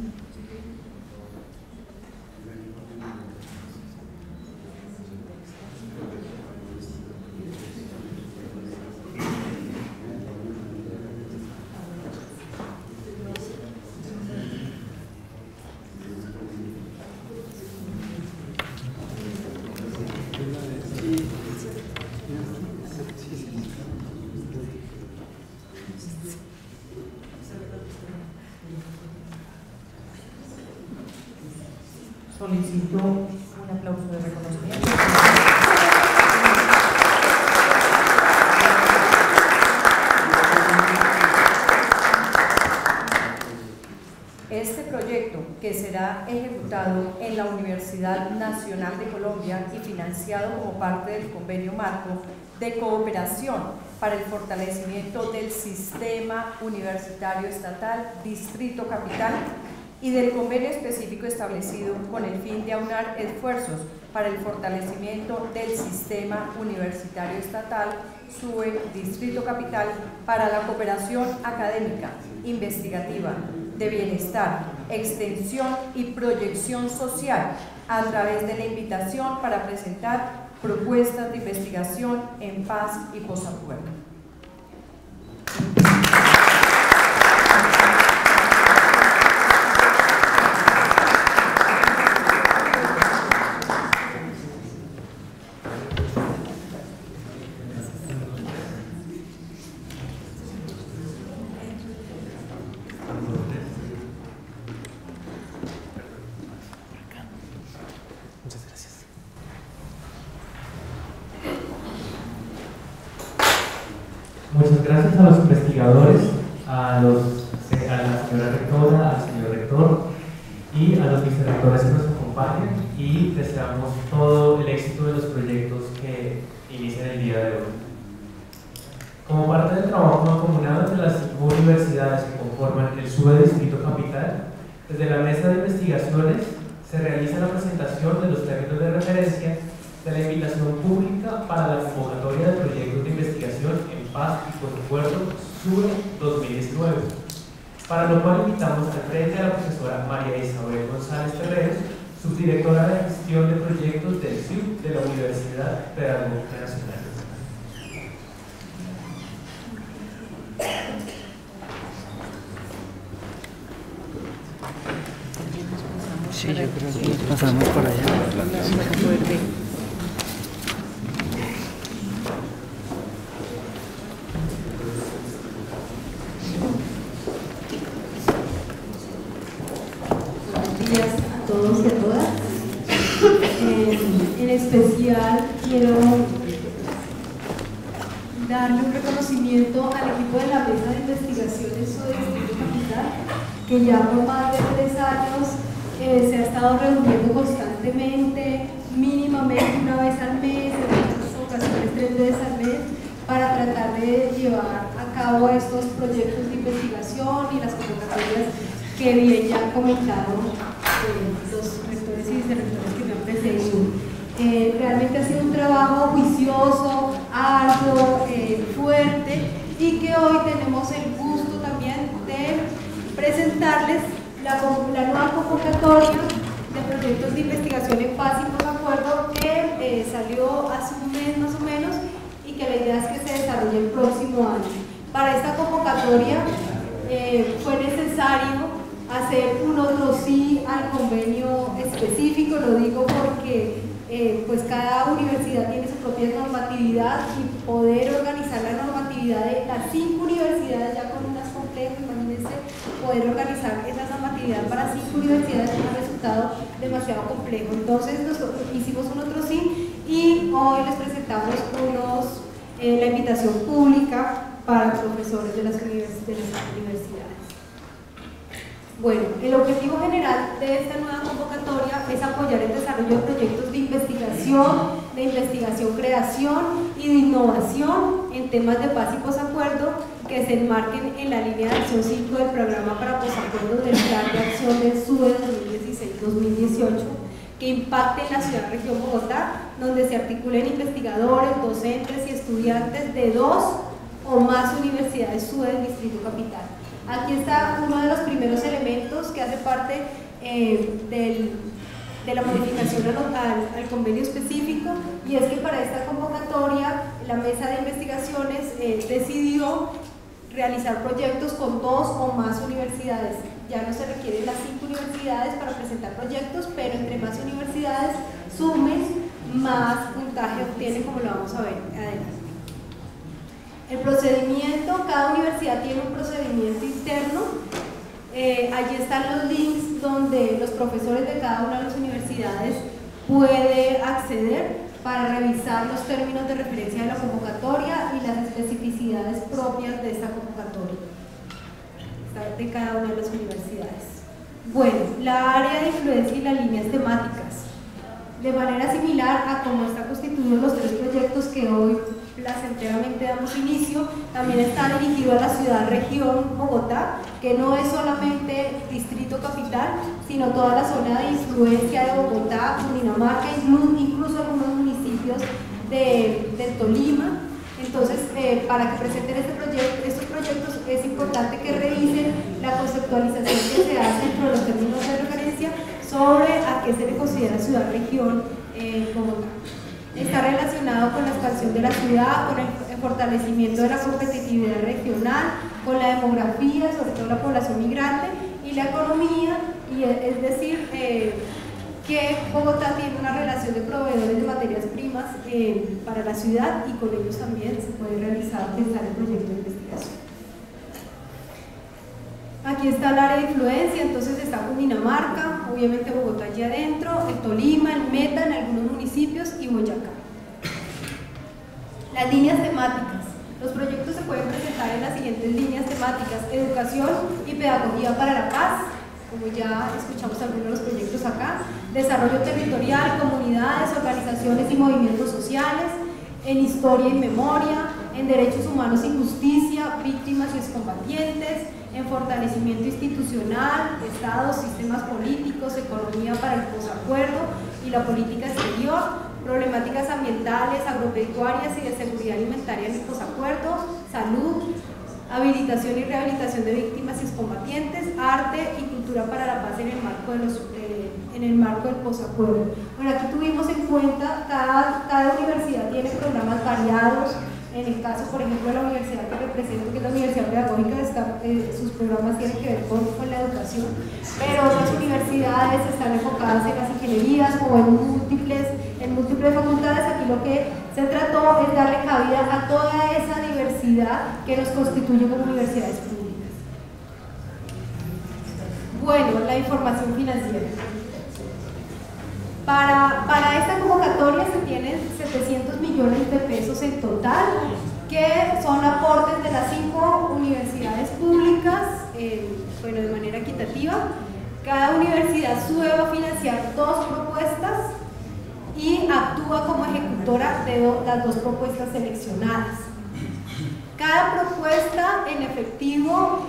Solicito un aplauso de reconocimiento. Este proyecto, que será ejecutado en la Universidad Nacional de Colombia y financiado como parte del convenio marco de cooperación para el fortalecimiento del sistema universitario estatal Distrito Capital y del convenio específico establecido con el fin de aunar esfuerzos para el fortalecimiento del sistema universitario estatal SUE Distrito Capital para la cooperación académica, investigativa, de bienestar, extensión y proyección social a través de la invitación para presentar propuestas de investigación en paz y posacuerdo. Muchas gracias a los investigadores, a la señora rectora, al señor rector y a los vicerrectores que nos acompañan, y deseamos todo el éxito de los proyectos que inician el día de hoy. Como parte del trabajo mancomunado entre las 5 universidades que conforman el SUE Distrito Capital, desde la mesa de investigaciones se realiza la presentación de los términos de referencia de la invitación pública para la convocatoria de proyectos de investigación en paz y posacuerdo SUE 2019, para lo cual invitamos al frente a la profesora María Isabel González Terreros, subdirectora de gestión de proyectos del CIU de la Universidad Pedagógica Nacional. Sí, yo creo que pasamos por allá. Buenos días a todos y a todas. En especial quiero darle un reconocimiento al equipo de la mesa de investigaciones SUE Distrito Capital, que ya por más de 3 años se ha estado reuniendo constantemente, mínimamente una vez al mes, en muchas ocasiones 3 veces al mes, para tratar de llevar a cabo estos proyectos de investigación y las convocatorias que bien ya comentaron los rectores y vicerrectores que me han precedido. Realmente ha sido un trabajo juicioso, arduo, fuerte, y que hoy tenemos el gusto también de presentarles la nueva convocatoria de proyectos de investigación en paz y posacuerdo que salió hace un mes más o menos, y que la idea es que se desarrolle el próximo año. Para esta convocatoria fue necesario hacer un otro sí al convenio específico, lo digo porque pues cada universidad tiene su propia normatividad, y poder organizar la normatividad de las 5 universidades ya con unas complejas, imagínense, poder organizar esa normatividad para 5 universidades es un resultado demasiado complejo. Entonces nosotros hicimos un otro sí, y hoy les presentamos la invitación pública para profesores de las universidades. Bueno, el objetivo general de esta nueva convocatoria es apoyar el desarrollo de proyectos de investigación, creación y de innovación en temas de paz y posacuerdo que se enmarquen en la línea de acción 5 del programa para posacuerdo del Plan de Acción del SUBE 2016-2018, que impacte en la ciudad-región Bogotá, donde se articulen investigadores, docentes y estudiantes de 2 o más universidades SUBE del Distrito Capital. Aquí está uno de los primeros elementos que hace parte de la modificación al convenio específico, y es que para esta convocatoria la mesa de investigaciones decidió realizar proyectos con 2 o más universidades. Ya no se requieren las 5 universidades para presentar proyectos, pero entre más universidades sumes, más puntaje obtiene, como lo vamos a ver adelante. El procedimiento, cada universidad tiene un procedimiento interno. Allí están los links donde los profesores de cada una de las universidades pueden acceder para revisar los términos de referencia de la convocatoria y las especificidades propias de esta convocatoria de cada una de las universidades. Bueno, la área de influencia y las líneas temáticas. De manera similar a cómo están constituidos los 3 proyectos que hoy placenteramente damos inicio, también está dirigido a la ciudad-región Bogotá, que no es solamente Distrito Capital, sino toda la zona de influencia de Bogotá, Cundinamarca, incluso algunos municipios de Tolima. Entonces, para que presenten estos proyectos es importante que revisen la conceptualización que se hace dentro de los términos de referencia sobre a qué se le considera ciudad-región Bogotá. Está relacionado con la expansión de la ciudad, con el fortalecimiento de la competitividad regional, con la demografía, sobre todo la población migrante, y la economía, y es decir, que Bogotá tiene una relación de proveedores de materias primas para la ciudad, y con ellos también se puede pensar el proyecto de investigación. Aquí está el área de influencia, entonces está Cundinamarca, obviamente Bogotá allí adentro, el Tolima, el Meta en algunos municipios y Boyacá. Las líneas temáticas. Los proyectos se pueden presentar en las siguientes líneas temáticas: educación y pedagogía para la paz, como ya escuchamos algunos de los proyectos acá, desarrollo territorial, comunidades, organizaciones y movimientos sociales, en historia y memoria, en derechos humanos y justicia, víctimas y excombatientes, en fortalecimiento institucional, estados, sistemas políticos, economía para el posacuerdo y la política exterior, problemáticas ambientales, agropecuarias y de seguridad alimentaria en el posacuerdo, salud, habilitación y rehabilitación de víctimas y excombatientes, arte y cultura para la paz en el marco del posacuerdo. Bueno, aquí tuvimos en cuenta, cada universidad tiene programas variados. En el caso, por ejemplo, de la universidad que represento, que es la Universidad Pedagógica, sus programas tienen que ver con la educación, pero otras universidades están enfocadas en las ingenierías o en múltiples facultades. Aquí lo que se trató es darle cabida a toda esa diversidad que nos constituye como universidades públicas. Bueno, la información financiera. Para esta convocatoria se tienen 700 millones de pesos en total, que son aportes de las 5 universidades públicas, de manera equitativa. Cada universidad sube va a financiar 2 propuestas y actúa como ejecutora de las 2 propuestas seleccionadas. Cada propuesta en efectivo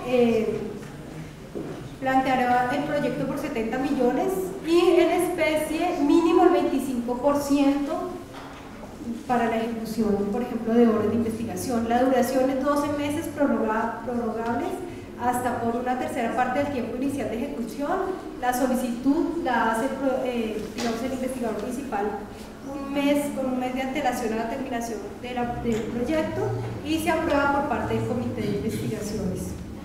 planteará el proyecto por 70 millones y en especie mínimo el 25% para la ejecución, por ejemplo, de horas de investigación. La duración es 12 meses prorrogables hasta por una tercera parte del tiempo inicial de ejecución. La solicitud la hace digamos, el investigador principal con un mes de antelación a la terminación del proyecto y se aprueba por parte del comité de investigaciones.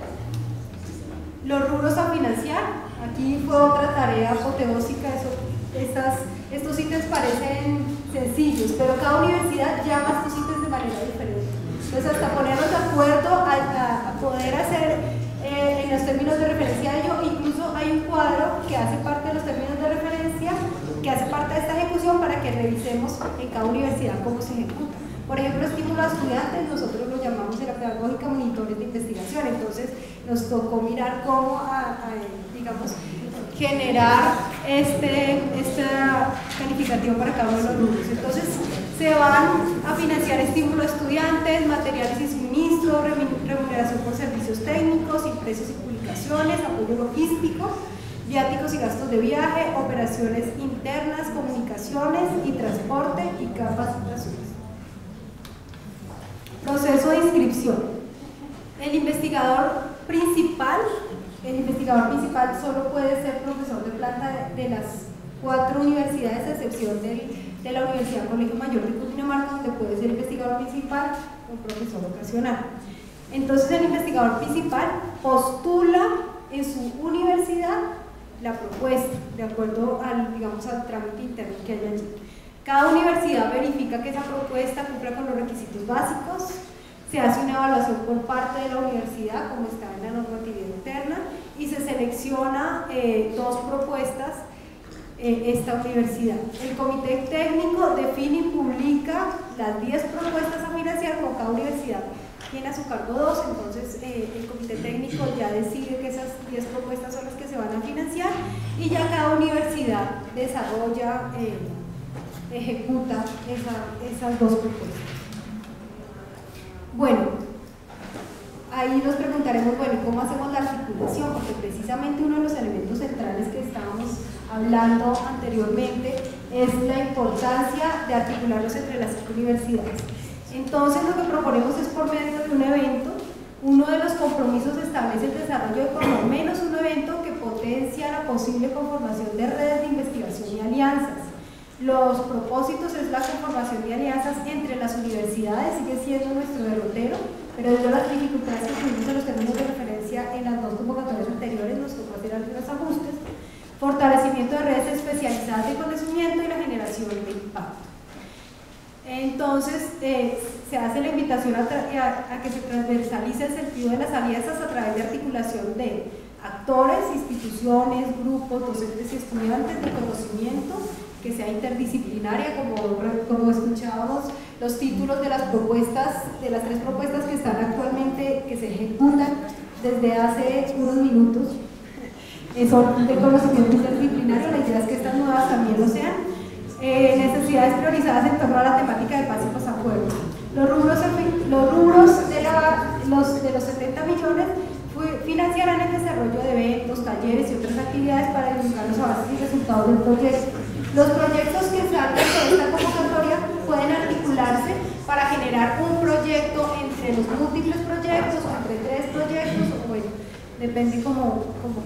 Los rubros a financiar, aquí fue otra tarea apoteósica. Estos ítems parecen sencillos, pero cada universidad llama estos ítems de manera diferente. Entonces, hasta ponernos de acuerdo a poder hacer en los términos de referencia a ello, incluso hay un cuadro que hace parte de los términos de referencia, que hace parte de esta ejecución para que revisemos en cada universidad cómo se ejecuta. Por ejemplo, estímulo a estudiantes, nosotros lo llamamos en la pedagógica monitores de investigación. Entonces nos tocó mirar cómo, digamos, generar esta calificación para cada uno de los rubros. Entonces se van a financiar estímulo a estudiantes, materiales y suministros, remuneración por servicios técnicos, impresos y publicaciones, apoyo logístico, viáticos y gastos de viaje, operaciones internas, comunicaciones y transporte y capacitaciones. Proceso de inscripción. El investigador principal solo puede ser profesor de planta de las 4 universidades, a excepción de la Universidad Colegio Mayor de Cundinamarca, donde puede ser investigador principal o profesor ocasional. Entonces, el investigador principal postula en su universidad la propuesta, de acuerdo al trámite interno que haya allí. Cada universidad verifica que esa propuesta cumpla con los requisitos básicos, se hace una evaluación por parte de la universidad, como está en la normatividad interna, y se selecciona 2 propuestas esta universidad. El comité técnico define y publica las 10 propuestas a financiar, como cada universidad tiene a su cargo 2, entonces el comité técnico ya decide que esas 10 propuestas son las que se van a financiar y ya cada universidad desarrolla, ejecuta esas 2 propuestas. Bueno, ahí nos preguntaremos, bueno, ¿cómo hacemos la articulación? Porque precisamente uno de los elementos centrales que estábamos hablando anteriormente es la importancia de articularlos entre las 5 universidades. Entonces, lo que proponemos es, por medio de un evento, uno de los compromisos establece el desarrollo de por lo menos un evento que potencia la posible conformación de redes de investigación y alianzas. Los propósitos es la conformación de alianzas entre las universidades, sigue siendo nuestro derrotero, pero debido a las dificultades que tuvimos en los términos de referencia en las 2 convocatorias anteriores, nos tocó hacer algunos ajustes. Fortalecimiento de redes especializadas de conocimiento y la generación de impacto. Entonces, se hace la invitación a que se transversalice el sentido de las alianzas a través de articulación de actores, instituciones, grupos, docentes y estudiantes de conocimiento, que sea interdisciplinaria, como escuchábamos los títulos de las propuestas, de las 3 propuestas que están actualmente, que se ejecutan desde hace unos minutos, son de conocimiento interdisciplinario. La idea es que estas nuevas también lo sean. Necesidades priorizadas en torno a la temática de paz y posacuerdo. Los rubros de los 70 millones financiarán el desarrollo de eventos, talleres y otras actividades para divulgar los avances y resultados del proyecto. Los proyectos que salgan de esta convocatoria pueden articularse para generar un proyecto entre los múltiples proyectos o entre 3 proyectos, o bueno, depende cómo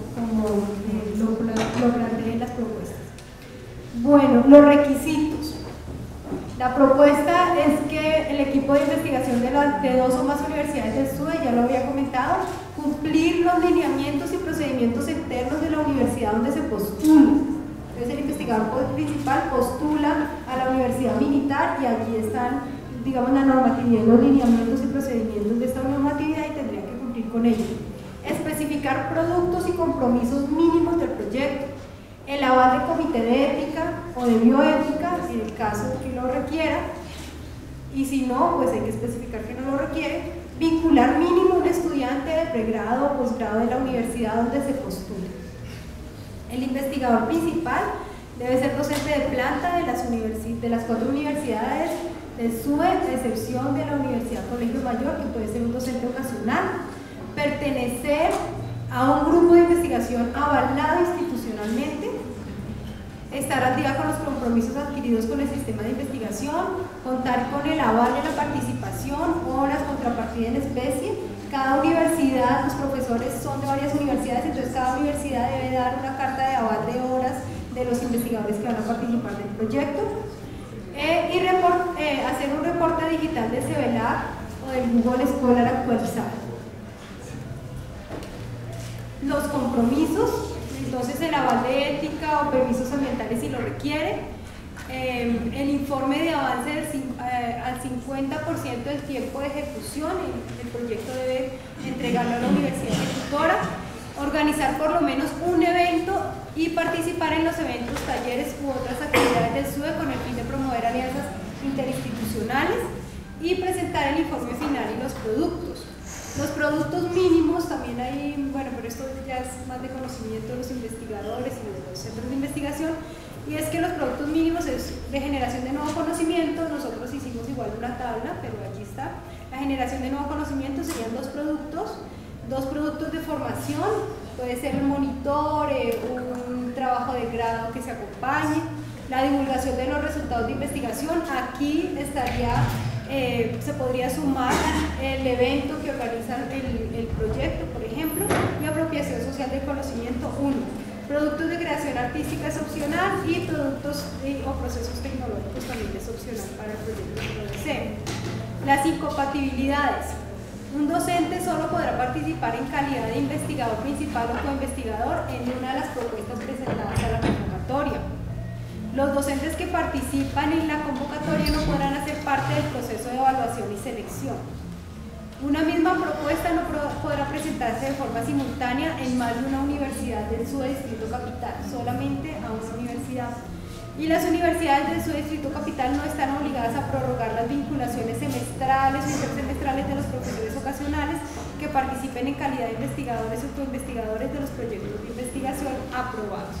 lo planteen las propuestas. Bueno, los requisitos. La propuesta es que el equipo de investigación de 2 o más universidades del SUE, ya lo había comentado, cumplir los lineamientos y procedimientos internos de la universidad donde se postula. Entonces, el investigador principal postula a la universidad militar y allí están, digamos, la normatividad, los lineamientos y procedimientos de esta normatividad y tendría que cumplir con ello. Especificar productos y compromisos mínimos del proyecto. El aval de comité de ética o de bioética, en el caso que lo requiera, y si no, pues hay que especificar que no lo requiere. Vincular mínimo un estudiante de pregrado o posgrado de la universidad donde se postule. El investigador principal debe ser docente de planta de las 4 universidades del SUE, a excepción de la Universidad Colegio Mayor, que puede ser un docente ocasional, pertenecer a un grupo de investigación avalado institucionalmente, estar al día con los compromisos adquiridos con el sistema de investigación, contar con el aval de la participación, horas, contrapartida en especie. Cada universidad, los profesores son de varias universidades, entonces cada universidad debe dar una carta de aval de horas de los investigadores que van a participar del proyecto, y hacer un reporte digital del CEBELAC o del Google Scholar actualizado. Los compromisos, entonces el aval de ética o permisos ambientales si lo requiere, el informe de avance al 50% del tiempo de ejecución, el proyecto debe entregarlo a la universidad ejecutora, organizar por lo menos un evento y participar en los eventos, talleres u otras actividades del SUE con el fin de promover alianzas interinstitucionales y presentar el informe final y los productos. Los productos mínimos también hay, bueno, pero esto ya es más de conocimiento de los investigadores y de los centros de investigación, y es que los productos mínimos es de generación de nuevo conocimiento. Nosotros hicimos igual una tabla, pero aquí está. La generación de nuevo conocimiento serían 2 productos de formación, puede ser un monitor, un trabajo de grado que se acompañe, la divulgación de los resultados de investigación. Aquí estaría, se podría sumar el evento que organiza el proyecto, por ejemplo, y apropiación social del conocimiento 1. Productos de creación artística es opcional y productos o procesos tecnológicos también es opcional para el proyecto que lo desee. Las incompatibilidades. Un docente solo podrá participar en calidad de investigador principal o coinvestigador en una de las propuestas presentadas a la convocatoria. Los docentes que participan en la convocatoria no podrán hacer parte del proceso de evaluación y selección. Una misma propuesta no podrá presentarse de forma simultánea en más de una universidad del Distrito Capital, solamente a una universidad. Y las universidades del Distrito Capital no están obligadas a prorrogar las vinculaciones semestrales o intersemestrales de los profesores ocasionales que participen en calidad de investigadores o coinvestigadores de los proyectos de investigación aprobados.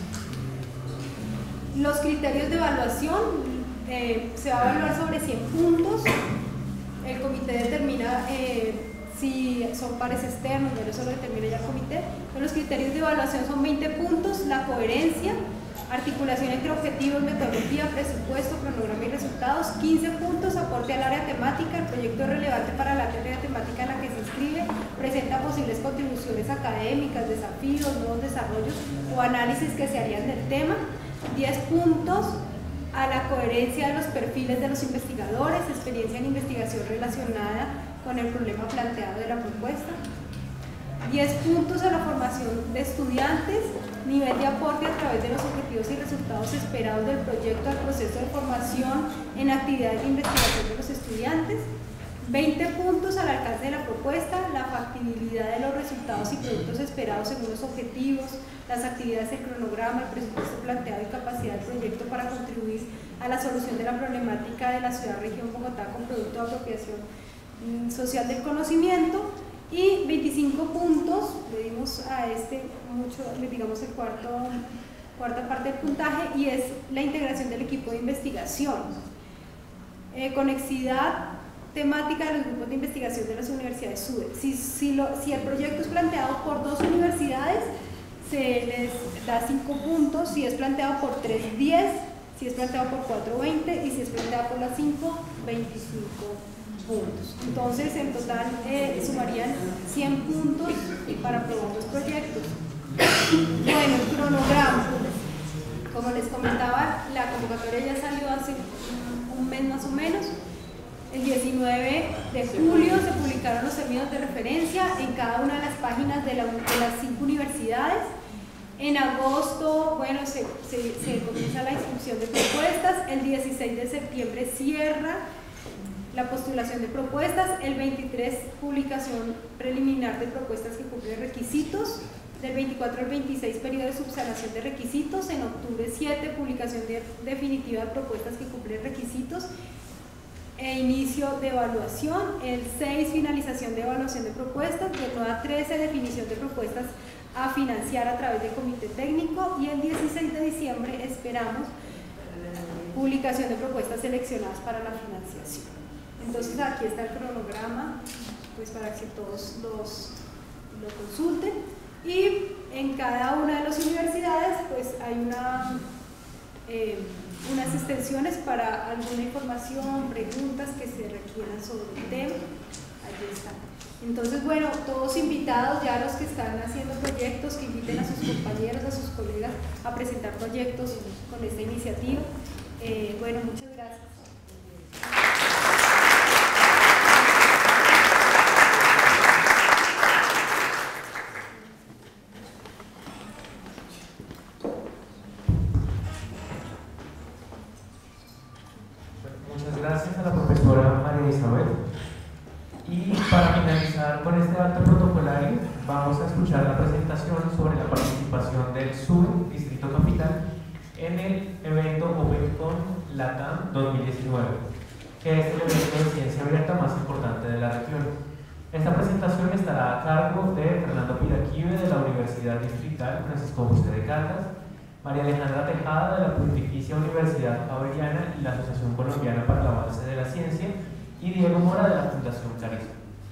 Los criterios de evaluación, se va a evaluar sobre 100 puntos. El comité determina si son pares externos, pero eso lo determina ya el comité. Pero los criterios de evaluación son 20 puntos, la coherencia, articulación entre objetivos, metodología, presupuesto, cronograma y resultados. 15 puntos, aporte al área temática, el proyecto es relevante para la área temática en la que se inscribe, presenta posibles contribuciones académicas, desafíos, nuevos desarrollos o análisis que se harían del tema. 10 puntos a la coherencia de los perfiles de los investigadores, experiencia en investigación relacionada con el problema planteado de la propuesta. 10 puntos a la formación de estudiantes, nivel de aporte a través de los objetivos y resultados esperados del proyecto al proceso de formación en actividades de investigación de los estudiantes. 20 puntos al alcance de la propuesta, la factibilidad de los resultados y productos esperados según los objetivos, las actividades, el cronograma, el presupuesto planteado y capacidad del proyecto para contribuir a la solución de la problemática de la ciudad-región Bogotá con producto de apropiación social del conocimiento. Y 25 puntos, le dimos a este mucho, digamos el cuarta parte del puntaje, y es la integración del equipo de investigación. Conexidad temática de los grupos de investigación de las universidades SUE. Si el proyecto es planteado por 2 universidades, se les da 5 puntos, si es planteado por 3, 10, si es planteado por 4, 20, y si es planteado por las 5, 25 puntos. Entonces, en total sumarían 100 puntos para aprobar los proyectos. Bueno, el cronograma. Como les comentaba, la convocatoria ya salió hace un mes más o menos. El 19 de julio se publicaron los términos de referencia en cada una de las páginas de las 5 universidades. En agosto, bueno, se comienza la inscripción de propuestas. El 16 de septiembre cierra la postulación de propuestas. El 23, publicación preliminar de propuestas que cumplen requisitos. Del 24 al 26, periodo de subsanación de requisitos. En octubre 7, publicación definitiva de propuestas que cumplen requisitos e inicio de evaluación. El 6, finalización de evaluación de propuestas. Del 9 a 13, definición de propuestas a financiar a través del comité técnico. 5 y el 16 de diciembre esperamos publicación de propuestas seleccionadas para la financiación. Entonces aquí está el cronograma, pues para que todos lo consulten, y en cada una de las universidades pues hay unas extensiones para alguna información, preguntas que se requieran sobre el tema. Allí están. Entonces, bueno, todos invitados, ya los que están haciendo proyectos, que inviten a sus compañeros, a sus colegas a presentar proyectos con esta iniciativa. Bueno, muchas gracias. Muchas gracias a la profesora María Isabel. Y para finalizar con este acto protocolario, vamos a escuchar la presentación sobre la participación del SUBE Distrito Capital en el evento OpenCon LATAM 2019, que es el evento de ciencia abierta más importante de la región. Esta presentación estará a cargo de Fernando Piraquive de la Universidad Distrital Francisco José de Caldas, María Alejandra Tejada de la Pontificia Universidad Javeriana y la Asociación Colombiana para el Avance de la Ciencia, y Diego Mora de la Fundación Carisma.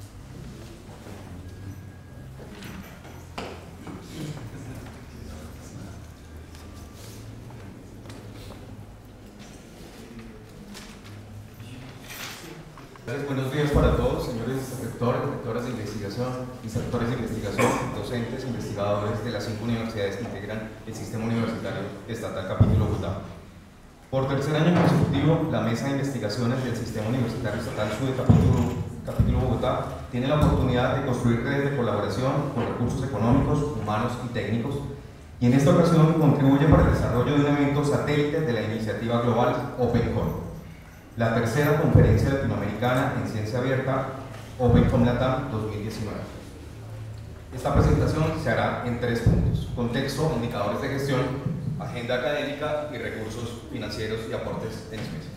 Buenos días para todos, señores rectores, rectoras de investigación, instructores de investigación, docentes, investigadores de las 5 universidades que integran el Sistema Universitario Estatal Capítulo Bogotá. Por tercer año consecutivo, la Mesa de Investigaciones del Sistema Universitario Estatal SUBE Capítulo Bogotá tiene la oportunidad de construir redes de colaboración con recursos económicos, humanos y técnicos, y en esta ocasión contribuye para el desarrollo de un evento satélite de la iniciativa global OpenCon, la tercera conferencia latinoamericana en ciencia abierta OpenCon LATAM 2019. Esta presentación se hará en 3 puntos: contexto, indicadores de gestión, agenda académica y recursos financieros y aportes en especie.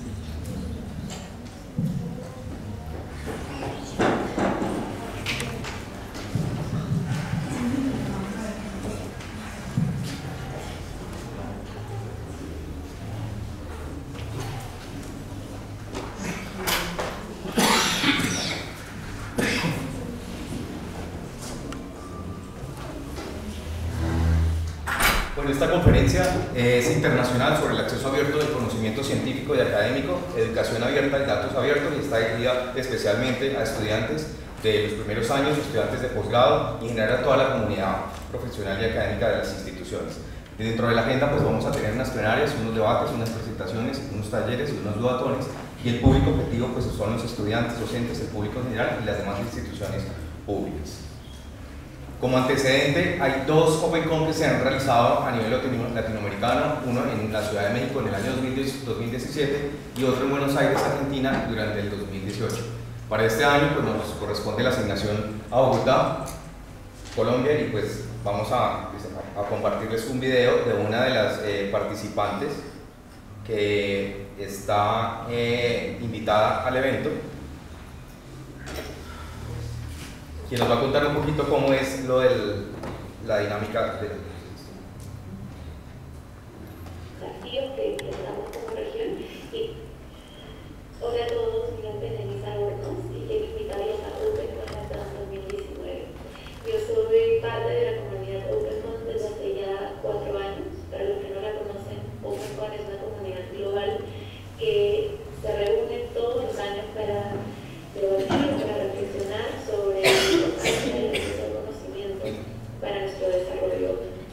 Esta conferencia es internacional sobre el acceso abierto del conocimiento científico y académico, educación abierta y datos abiertos, y está dirigida especialmente a estudiantes de los primeros años, estudiantes de posgrado y en general a toda la comunidad profesional y académica de las instituciones. Y dentro de la agenda pues vamos a tener unas plenarias, unos debates, unas presentaciones, unos talleres y unos dudatones, y el público objetivo pues son los estudiantes, docentes, el público en general y las demás instituciones públicas. Como antecedente, hay 2 OpenCon que se han realizado a nivel latinoamericano, uno en la Ciudad de México en el año 2017 y otro en Buenos Aires, Argentina, durante el 2018. Para este año pues, nos corresponde la asignación a Bogotá, Colombia, y pues vamos a compartirles un video de una de las participantes que está invitada al evento, y nos va a contar un poquito cómo es lo de la dinámica del desafíos que enfrentamos como región. Y hola a todos, mi nombre es Denisa Hornos y quiero invitarlos a OpenCon LATAM 2019. Yo soy parte de la comunidad OpenCon desde hace ya 4 años. Para los que no la conocen, OpenCon es una comunidad global que se reúne todos los años para debatir, para reflexionar sobre el acceso al conocimiento para nuestro desarrollo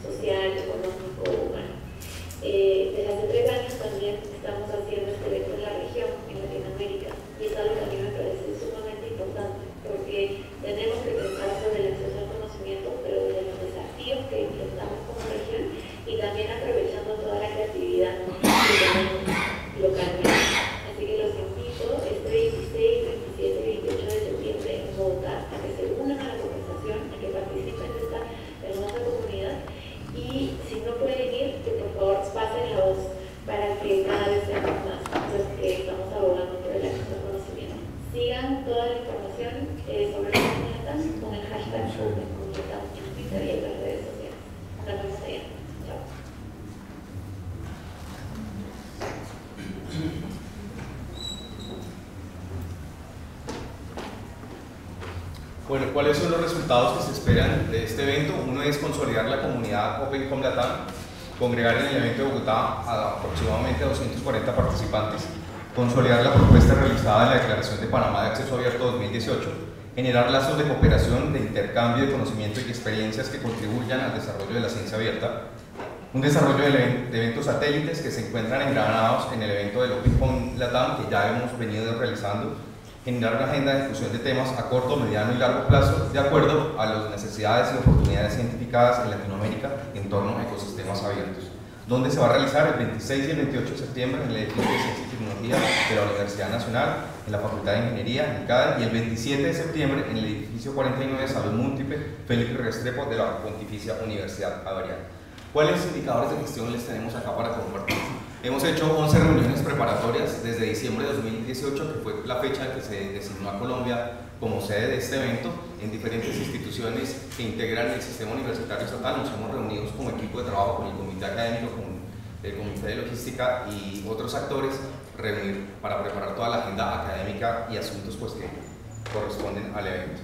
Bueno, ¿cuáles son los resultados que se esperan de este evento? Uno es consolidar la comunidad OpenCom Latam, congregar en el evento de Bogotá a aproximadamente 240 participantes, consolidar la propuesta realizada en la Declaración de Panamá de Acceso Abierto 2018, generar lazos de cooperación, de intercambio de conocimiento y experiencias que contribuyan al desarrollo de la ciencia abierta, un desarrollo de eventos satélites que se encuentran engranados en el evento del OpenCom Latam que ya hemos venido realizando, generar una agenda de difusión de temas a corto, mediano y largo plazo de acuerdo a las necesidades y oportunidades identificadas en Latinoamérica en torno a ecosistemas abiertos, donde se va a realizar el 26 y el 28 de septiembre en el edificio de Ciencia y Tecnología de la Universidad Nacional, en la Facultad de Ingeniería, en CADE, y el 27 de septiembre en el edificio 49 de Salud Múltiple Felipe Restrepo de la Pontificia Universidad Javeriana. ¿Cuáles indicadores de gestión les tenemos acá para compartir? Hemos hecho 11 reuniones preparatorias desde diciembre de 2018, que fue la fecha en que se designó a Colombia como sede de este evento, en diferentes instituciones que integran el sistema universitario estatal. Nos hemos reunido como equipo de trabajo con el comité académico, con el comité de logística y otros actores, reunir para preparar toda la agenda académica y asuntos pues, que corresponden al evento.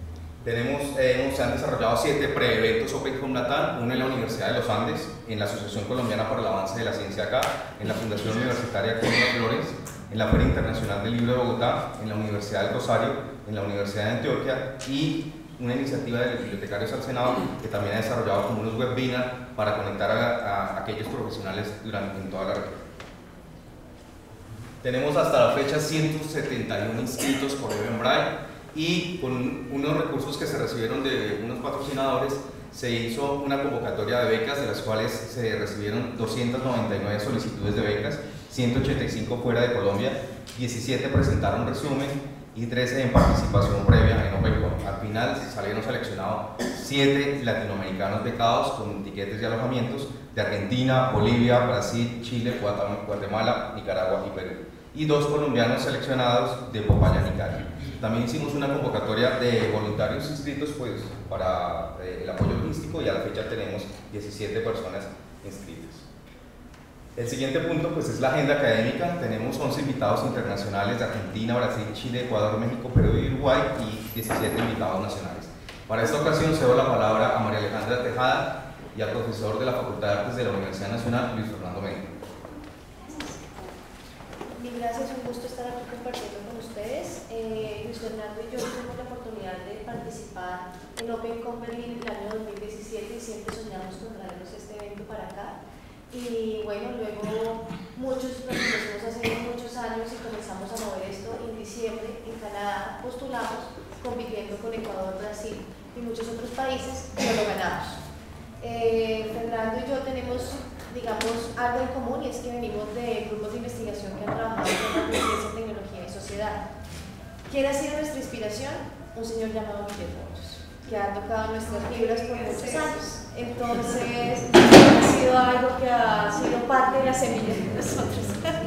Se han desarrollado 7 pre-eventos OpenCom Latam, uno en la Universidad de los Andes, en la Asociación Colombiana para el Avance de la Ciencia acá, en la Fundación Universitaria Córdoba Flores, en la Feria Internacional del Libro de Bogotá, en la Universidad del Rosario, en la Universidad de Antioquia y una iniciativa de los bibliotecarios al Senado que también ha desarrollado como unos webinars para conectar a aquellos profesionales en toda la región. Tenemos hasta la fecha 171 inscritos por Eventbrite y con unos recursos que se recibieron de unos patrocinadores se hizo una convocatoria de becas de las cuales se recibieron 299 solicitudes de becas, 185 fuera de Colombia, 17 presentaron resumen y 13 en participación previa en OpenCom. Al final salieron seleccionados 7 latinoamericanos becados con tiquetes y alojamientos de Argentina, Bolivia, Brasil, Chile, Guatemala, Nicaragua y Perú, y 2 colombianos seleccionados de Popayán y Cali. También hicimos una convocatoria de voluntarios inscritos pues, para el apoyo logístico y a la fecha tenemos 17 personas inscritas. El siguiente punto pues, es la agenda académica. Tenemos 11 invitados internacionales de Argentina, Brasil, Chile, Ecuador, México, Perú y Uruguay y 17 invitados nacionales. Para esta ocasión cedo la palabra a María Alejandra Tejada y al profesor de la Facultad de Artes de la Universidad Nacional, Luis Fernando Medina. Gracias, un gusto estar aquí compartiendo con ustedes. Luis Fernando y yo tuvimos la oportunidad de participar en OpenCom Berlín en el año 2017 y siempre soñamos con traernos este evento para acá. Y bueno, luego muchos nos conocimos hace muchos años y comenzamos a mover esto. Y en diciembre en Canadá postulamos compitiendo con Ecuador, Brasil y muchos otros países y lo ganamos. Fernando y yo tenemos, digamos, algo en común y es que venimos de grupos de investigación que han trabajado en la ciencia, tecnología y sociedad. ¿Quién ha sido nuestra inspiración? Un señor llamado Guillermo Hoyos, que ha tocado nuestras fibras por muchos años. Entonces, ha sido algo que ha sido parte de la semilla de nosotros.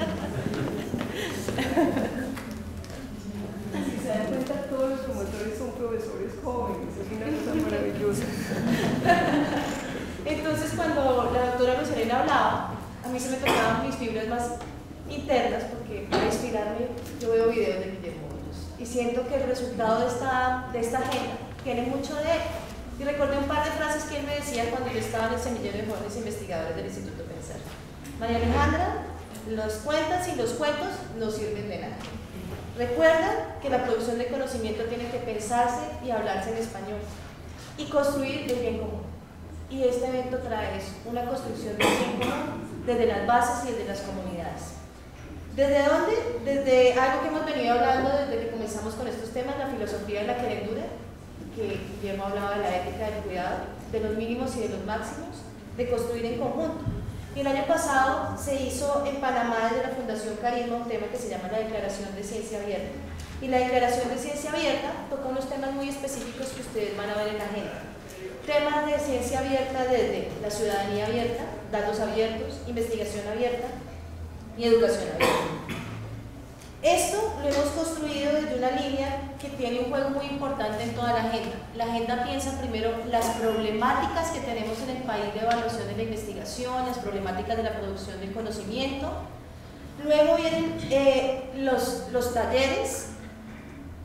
Si se dan cuenta, todos los promotores son profesores jóvenes, es una cosa maravillosa. Entonces, cuando la doctora Rosalena hablaba, a mí se me tocaban mis fibras más internas porque para inspirarme yo veo videos de Guillermo Hoyos y siento que el resultado de esta agenda tiene mucho de él. Y recordé un par de frases que él me decía cuando yo estaba en el semillero de jóvenes investigadores del Instituto Pensar. María Alejandra, los cuentas y los cuentos no sirven de nada. Recuerda que la producción de conocimiento tiene que pensarse y hablarse en español y construir el bien común. Y este evento trae eso, una construcción del bien común desde las bases y desde las comunidades. ¿Desde dónde? Desde algo que hemos venido hablando desde que comenzamos con estos temas, la filosofía de la querendura, que Guillermo hablaba de la ética del cuidado, de los mínimos y de los máximos, de construir en conjunto. Y el año pasado se hizo en Panamá desde la Fundación Carisma un tema que se llama la Declaración de Ciencia Abierta. Y la Declaración de Ciencia Abierta toca unos temas muy específicos que ustedes van a ver en la agenda. Temas de ciencia abierta desde la ciudadanía abierta, datos abiertos, investigación abierta y educación abierta. Esto lo hemos construido desde una línea que tiene un juego muy importante en toda la agenda. La agenda piensa primero las problemáticas que tenemos en el país de evaluación de la investigación, las problemáticas de la producción del conocimiento. Luego vienen los talleres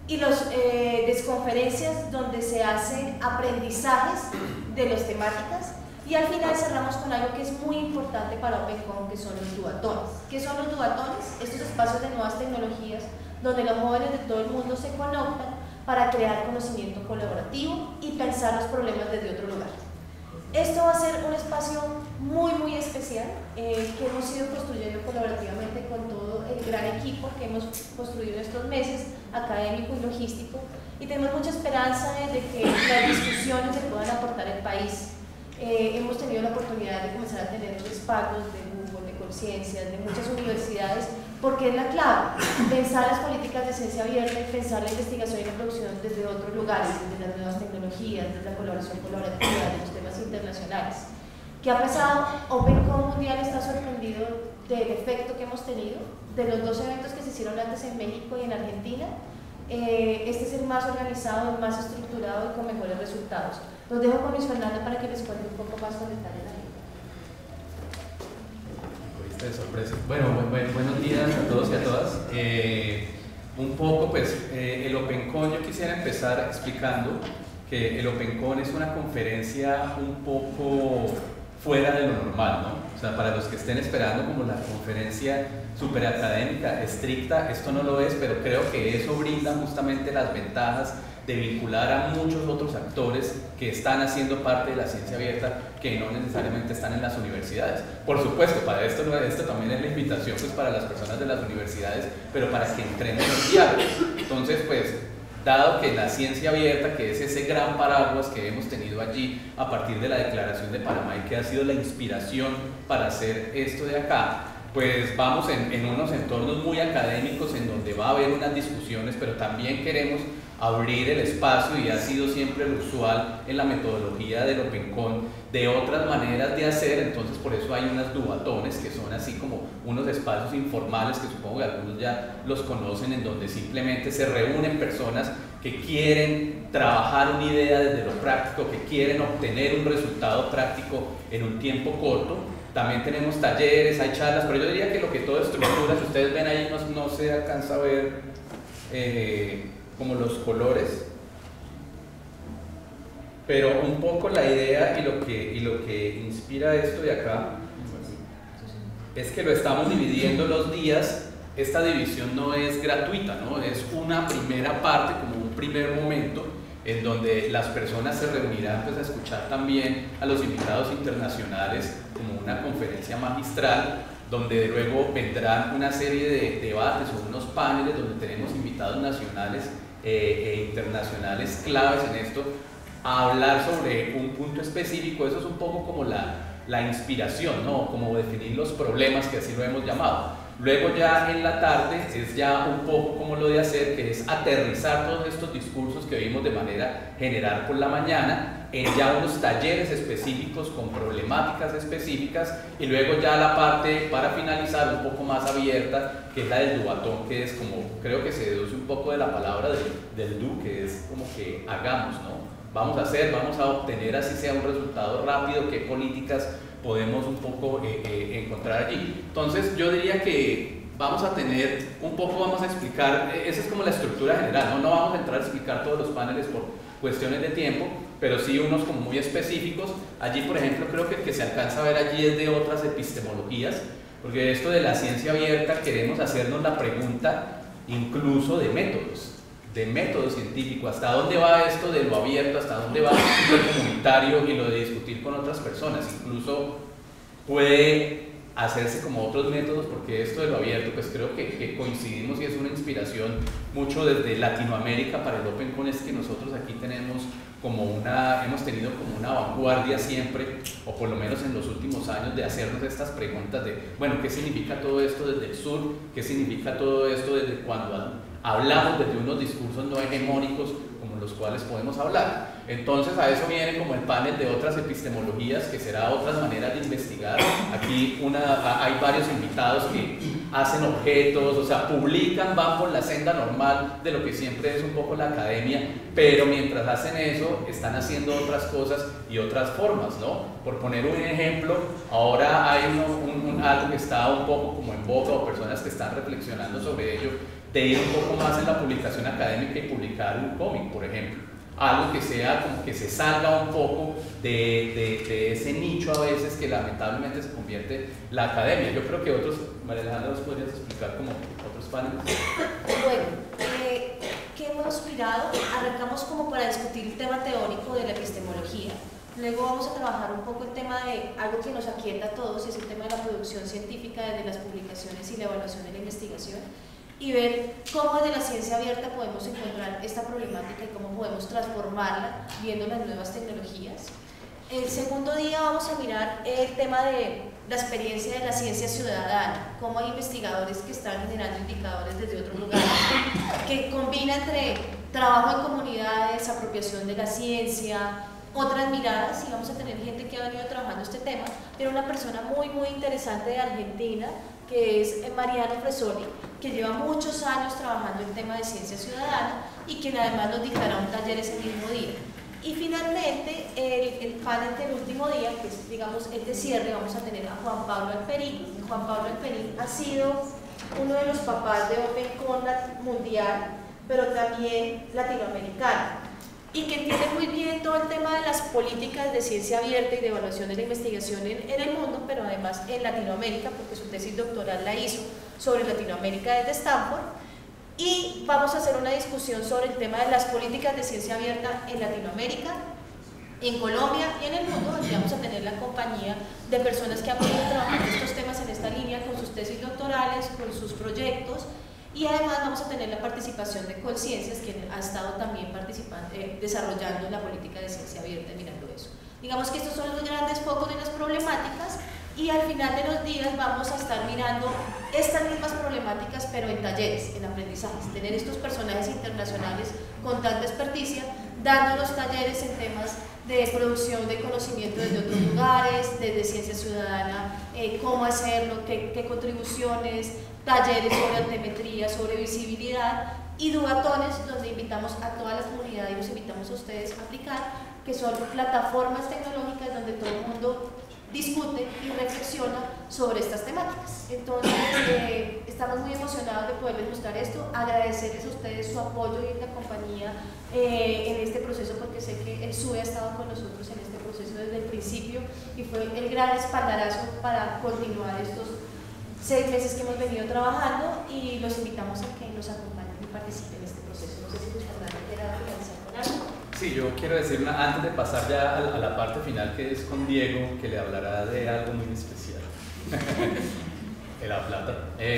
y las conferencias donde se hacen aprendizajes de las temáticas. Y al final cerramos con algo que es muy importante para OpenCon, que son los dubatones. ¿Qué son los dubatones? Estos espacios de nuevas tecnologías donde los jóvenes de todo el mundo se conectan para crear conocimiento colaborativo y pensar los problemas desde otro lugar. Esto va a ser un espacio muy especial que hemos ido construyendo colaborativamente con todo el gran equipo que hemos construido estos meses, académico y logístico, y tenemos mucha esperanza de que las discusiones se puedan aportar al país. Hemos tenido la oportunidad de comenzar a tener respaldos de Google, de Conciencias, de muchas universidades, porque es la clave, pensar las políticas de ciencia abierta y pensar la investigación y la producción desde otros lugares, desde las nuevas tecnologías, desde la colaboración colaborativa, de los temas internacionales. ¿Qué ha pasado? OpenCon Mundial está sorprendido del efecto que hemos tenido, de los 2 eventos que se hicieron antes en México y en Argentina. Este es el más organizado, el más estructurado y con mejores resultados. Los dejo con Luis Fernando para que les cuente un poco más con detalle la gente. De sorpresa. Bueno, buenos días a todos y a todas. Un poco, pues, el OpenCon, yo quisiera empezar explicando que el OpenCon es una conferencia un poco fuera de lo normal, ¿no? O sea, para los que estén esperando como la conferencia súper académica, estricta, esto no lo es, pero creo que eso brinda justamente las ventajas de vincular a muchos otros actores que están haciendo parte de la ciencia abierta, que no necesariamente están en las universidades. Por supuesto, para esto también es la invitación pues, para las personas de las universidades, pero para que entrenen los diálogos. Entonces, pues, dado que la ciencia abierta, que es ese gran paraguas que hemos tenido allí a partir de la Declaración de Panamá y que ha sido la inspiración para hacer esto de acá, pues vamos en unos entornos muy académicos en donde va a haber unas discusiones, pero también queremos abrir el espacio, y ha sido siempre lo usual en la metodología del OpenCon, de otras maneras de hacer. Entonces por eso hay unas dubatones que son así como unos espacios informales que supongo que algunos ya los conocen, en donde simplemente se reúnen personas que quieren trabajar una idea desde lo práctico, que quieren obtener un resultado práctico en un tiempo corto. También tenemos talleres, hay charlas, pero yo diría que lo que todo estructura, si ustedes ven ahí no se alcanza a ver como los colores, pero un poco la idea y lo que inspira esto de acá es que lo estamos dividiendo los días. Esta división no es gratuita, ¿no? Es una primera parte, como un primer momento en donde las personas se reunirán pues, a escuchar también a los invitados internacionales como una conferencia magistral, donde luego vendrán una serie de debates o unos paneles donde tenemos invitados nacionales e internacionales claves en esto, a hablar sobre un punto específico. Eso es un poco como la inspiración, ¿no? Como definir los problemas, que así lo hemos llamado. Luego ya en la tarde es ya un poco como lo de hacer, que es aterrizar todos estos discursos que vimos de manera general por la mañana en ya unos talleres específicos con problemáticas específicas, y luego ya la parte para finalizar un poco más abierta, que es la del dubatón, que es como, creo que se deduce un poco de la palabra del do, que es como que hagamos, ¿no? Vamos a hacer, vamos a obtener así sea un resultado rápido, qué políticas podemos un poco encontrar allí. Entonces yo diría que vamos a tener un poco, vamos a explicar, esa es como la estructura general, no vamos a entrar a explicar todos los paneles por cuestiones de tiempo, pero sí unos como muy específicos. Allí por ejemplo creo que el que se alcanza a ver allí es de otras epistemologías, porque esto de la ciencia abierta queremos hacernos la pregunta incluso de método científico, hasta dónde va esto de lo abierto, hasta dónde va lo comunitario y lo de discutir con otras personas. Incluso puede hacerse como otros métodos, porque esto de lo abierto pues creo que coincidimos y es una inspiración mucho desde Latinoamérica para el OpenCon, es que nosotros aquí tenemos hemos tenido como una vanguardia siempre, o por lo menos en los últimos años, de hacernos estas preguntas de, bueno, ¿qué significa todo esto desde el sur? ¿Qué significa todo esto desde cuando hablamos desde unos discursos no hegemónicos como los cuales podemos hablar? Entonces a eso viene como el panel de otras epistemologías, que será otras maneras de investigar. Aquí hay varios invitados que hacen objetos, o sea, publican, van por la senda normal de lo que siempre es un poco la academia, pero mientras hacen eso están haciendo otras cosas y otras formas, ¿no? Por poner un ejemplo, ahora hay algo que está un poco como en boca, o personas que están reflexionando sobre ello, de ir un poco más en la publicación académica y publicar un cómic, por ejemplo. Algo que sea como que se salga un poco de ese nicho a veces que lamentablemente se convierte la academia. Yo creo que otros, María Alejandra, ¿nos podrías explicar como otros paneles? Bueno, ¿qué hemos mirado? Arrancamos como para discutir el tema teórico de la epistemología. Luego vamos a trabajar un poco el tema de algo que nos aquieta a todos, es el tema de la producción científica desde las publicaciones y la evaluación de la investigación, y ver cómo desde la ciencia abierta podemos encontrar esta problemática y cómo podemos transformarla viendo las nuevas tecnologías. El segundo día vamos a mirar el tema de la experiencia de la ciencia ciudadana, cómo hay investigadores que están generando indicadores desde otros lugares, que combina entre trabajo en comunidades, apropiación de la ciencia, otras miradas, y vamos a tener gente que ha venido trabajando este tema, pero una persona muy interesante de Argentina, que es Mariano Fresoli, que lleva muchos años trabajando el tema de ciencia ciudadana y quien además nos dictará un taller ese mismo día. Y finalmente, el panel del último día, que es, digamos, el de cierre, vamos a tener a Juan Pablo Alperín. Juan Pablo Alperín ha sido uno de los papás de Open Contact mundial, pero también latinoamericano, y que entiende muy bien todo el tema de las políticas de ciencia abierta y de evaluación de la investigación en el mundo, pero además en Latinoamérica, porque su tesis doctoral la hizo sobre Latinoamérica desde Stanford. Y vamos a hacer una discusión sobre el tema de las políticas de ciencia abierta en Latinoamérica, en Colombia y en el mundo, donde vamos a tener la compañía de personas que han venido trabajando estos temas en esta línea con sus tesis doctorales, con sus proyectos. Y además vamos a tener la participación de Colciencias, quien ha estado también desarrollando la política de ciencia abierta, mirando eso. Digamos que estos son los grandes focos de las problemáticas, y al final de los días vamos a estar mirando estas mismas problemáticas, pero en talleres, en aprendizajes, tener estos personajes internacionales con tanta experticia, dándonos talleres en temas de producción de conocimiento desde otros lugares, desde ciencia ciudadana, cómo hacerlo, qué contribuciones, talleres sobre altimetría, sobre visibilidad, y dubatones donde invitamos a toda la comunidad y los invitamos a ustedes a aplicar, que son plataformas tecnológicas donde todo el mundo discute y reflexiona sobre estas temáticas. Entonces, estamos muy emocionados de poderles mostrar esto, agradecerles a ustedes su apoyo y la compañía en este proceso, porque sé que el SUE ha estado con nosotros en este proceso desde el principio y fue el gran espaldarazo para continuar estos 6 meses que hemos venido trabajando, y los invitamos a que nos acompañen y participen en este proceso. No sé si Luis Fernando quiera finalizar con algo. Sí, yo quiero decir antes de pasar ya a la parte final, que es con Diego, que le hablará de algo muy especial. De la plata.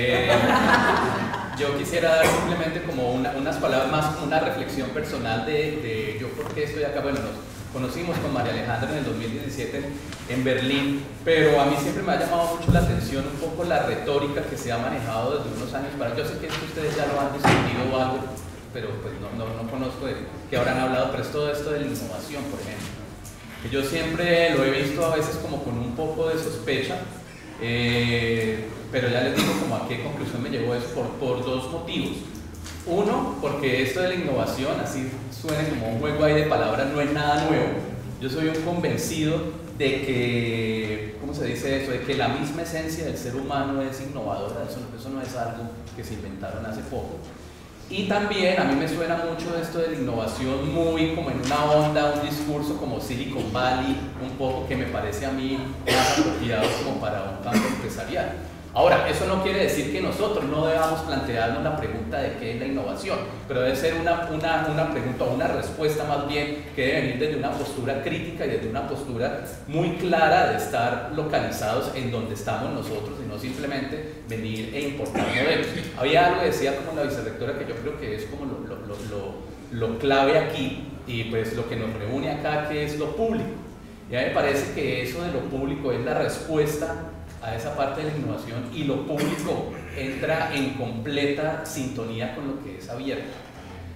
Yo quisiera dar simplemente como unas palabras más, una reflexión personal de yo por qué estoy acá. Bueno, nos conocimos con María Alejandra en el 2017 en Berlín, pero a mí siempre me ha llamado mucho la atención un poco la retórica que se ha manejado desde unos años para. Yo sé que ustedes ya lo han discutido o algo, pero pues no conozco de qué habrán hablado, pero es todo esto de la innovación, por ejemplo, que yo siempre lo he visto a veces como con un poco de sospecha, pero ya les digo como a qué conclusión me llevó eso por 2 motivos. Uno, porque esto de la innovación, así suena como un juego ahí de palabras, no es nada nuevo. Yo soy un convencido de que, ¿cómo se dice eso? De que la misma esencia del ser humano es innovadora, eso no es algo que se inventaron hace poco. Y también a mí me suena mucho esto de la innovación muy como en una onda, un discurso como Silicon Valley, un poco que me parece a mí más apropiado como para un campo empresarial. Ahora, eso no quiere decir que nosotros no debamos plantearnos la pregunta de qué es la innovación, pero debe ser una pregunta o una respuesta más bien que debe venir desde una postura crítica y desde una postura muy clara de estar localizados en donde estamos nosotros y no simplemente venir e importar modelos. Había algo que decía como la vicerrectora que yo creo que es como lo clave aquí, y pues lo que nos reúne acá, que es lo público. Y a mí me parece que eso de lo público es la respuesta a esa parte de la innovación, y lo público entra en completa sintonía con lo que es abierto.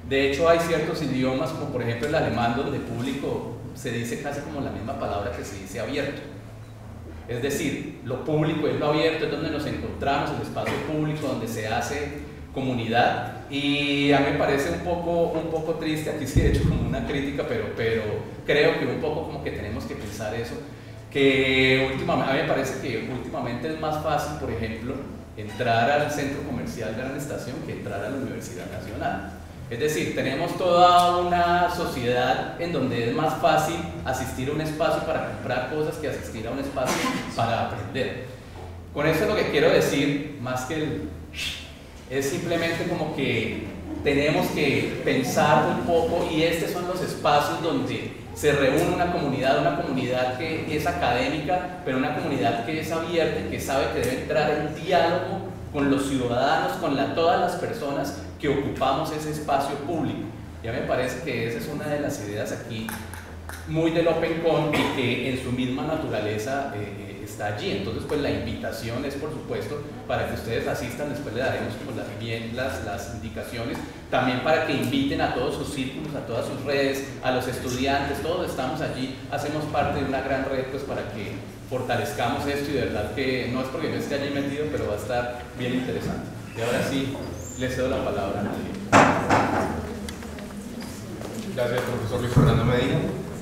De hecho, hay ciertos idiomas, como por ejemplo el alemán, donde público se dice casi como la misma palabra que se dice abierto. Es decir, lo público es lo abierto, es donde nos encontramos, el espacio público, donde se hace comunidad. Y a mí me parece un poco triste, aquí sí he hecho como una crítica, pero creo que un poco como que tenemos que pensar eso, que últimamente, a mí me parece que últimamente es más fácil, por ejemplo, entrar al centro comercial Gran Estación que entrar a la Universidad Nacional. Es decir, tenemos toda una sociedad en donde es más fácil asistir a un espacio para comprar cosas que asistir a un espacio para aprender. Con eso lo que quiero decir, más que es simplemente como que tenemos que pensar un poco, y estos son los espacios donde se reúne una comunidad que es académica, pero una comunidad que es abierta y que sabe que debe entrar en diálogo con los ciudadanos, con todas las personas que ocupamos ese espacio público. Ya me parece que esa es una de las ideas aquí muy del OpenCon y que en su misma naturaleza está allí. Entonces pues la invitación es, por supuesto, para que ustedes asistan. Después le daremos como las indicaciones, también para que inviten a todos sus círculos, a todas sus redes, a los estudiantes. Todos estamos allí, hacemos parte de una gran red pues para que fortalezcamos esto, y de verdad que no es porque yo esté allí metido, pero va a estar bien interesante. Y ahora sí, le cedo la palabra a Nadie. Gracias, profesor Luis Fernando Medina.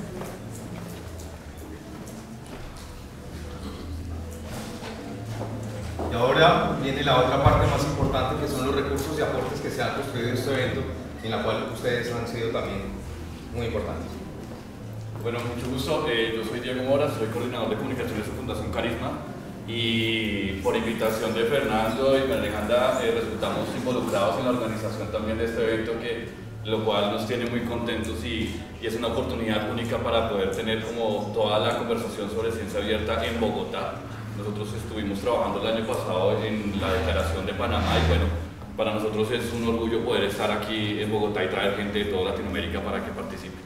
Y ahora viene la otra parte más importante, que son los recursos y aportes que se han construido en este evento, en la cual ustedes han sido también muy importantes. Bueno, mucho gusto. Yo soy Diego Mora, soy coordinador de comunicaciones de Fundación Carisma, y por invitación de Fernando y Alejandra resultamos involucrados en la organización también de este evento, lo cual nos tiene muy contentos y es una oportunidad única para poder tener como toda la conversación sobre ciencia abierta en Bogotá. Nosotros estuvimos trabajando el año pasado en la Declaración de Panamá, y bueno, para nosotros es un orgullo poder estar aquí en Bogotá y traer gente de toda Latinoamérica para que participe.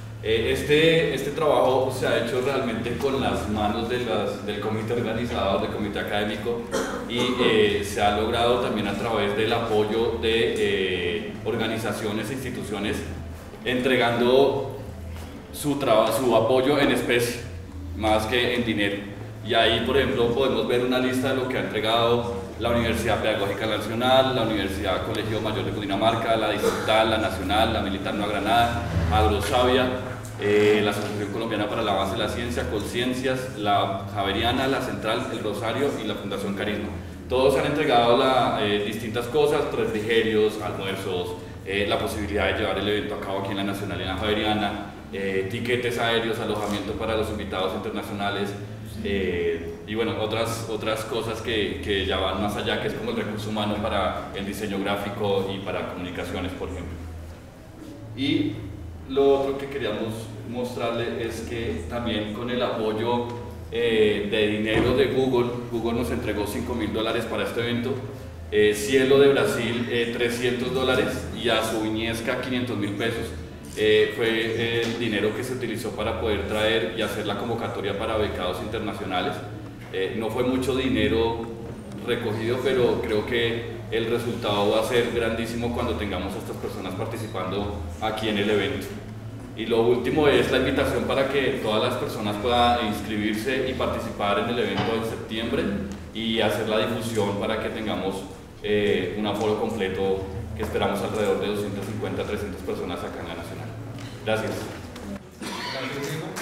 Este trabajo se ha hecho realmente con las manos del comité organizador, del comité académico, y se ha logrado también a través del apoyo de organizaciones e instituciones entregando su apoyo en especie más que en dinero. Y ahí, por ejemplo, podemos ver una lista de lo que ha entregado la Universidad Pedagógica Nacional, la Universidad Colegio Mayor de Cundinamarca, la Distrital, la Nacional, la Militar Nueva Granada, Agrosavia, la Asociación Colombiana para el Avance de la Ciencia, Conciencias, la Javeriana, la Central, el Rosario y la Fundación Carisma. Todos han entregado distintas cosas, refrigerios, almuerzos, la posibilidad de llevar el evento a cabo aquí en la Nacional y en la Javeriana, tiquetes aéreos, alojamiento para los invitados internacionales, y bueno, otras cosas que ya van más allá, que es como el recurso humano para el diseño gráfico y para comunicaciones, por ejemplo. Y lo otro que queríamos mostrarle es que también con el apoyo de dinero de Google nos entregó $5.000 para este evento, Cielo de Brasil $300 y a su Viñesca $500.000 pesos. Fue el dinero que se utilizó para poder traer y hacer la convocatoria para becados internacionales. No fue mucho dinero recogido, pero creo que el resultado va a ser grandísimo cuando tengamos a estas personas participando aquí en el evento. Y lo último es la invitación para que todas las personas puedan inscribirse y participar en el evento en septiembre y hacer la difusión para que tengamos un aforo completo, que esperamos alrededor de 250 a 300 personas acá en la Nacional. Gracias. Gracias, Diego.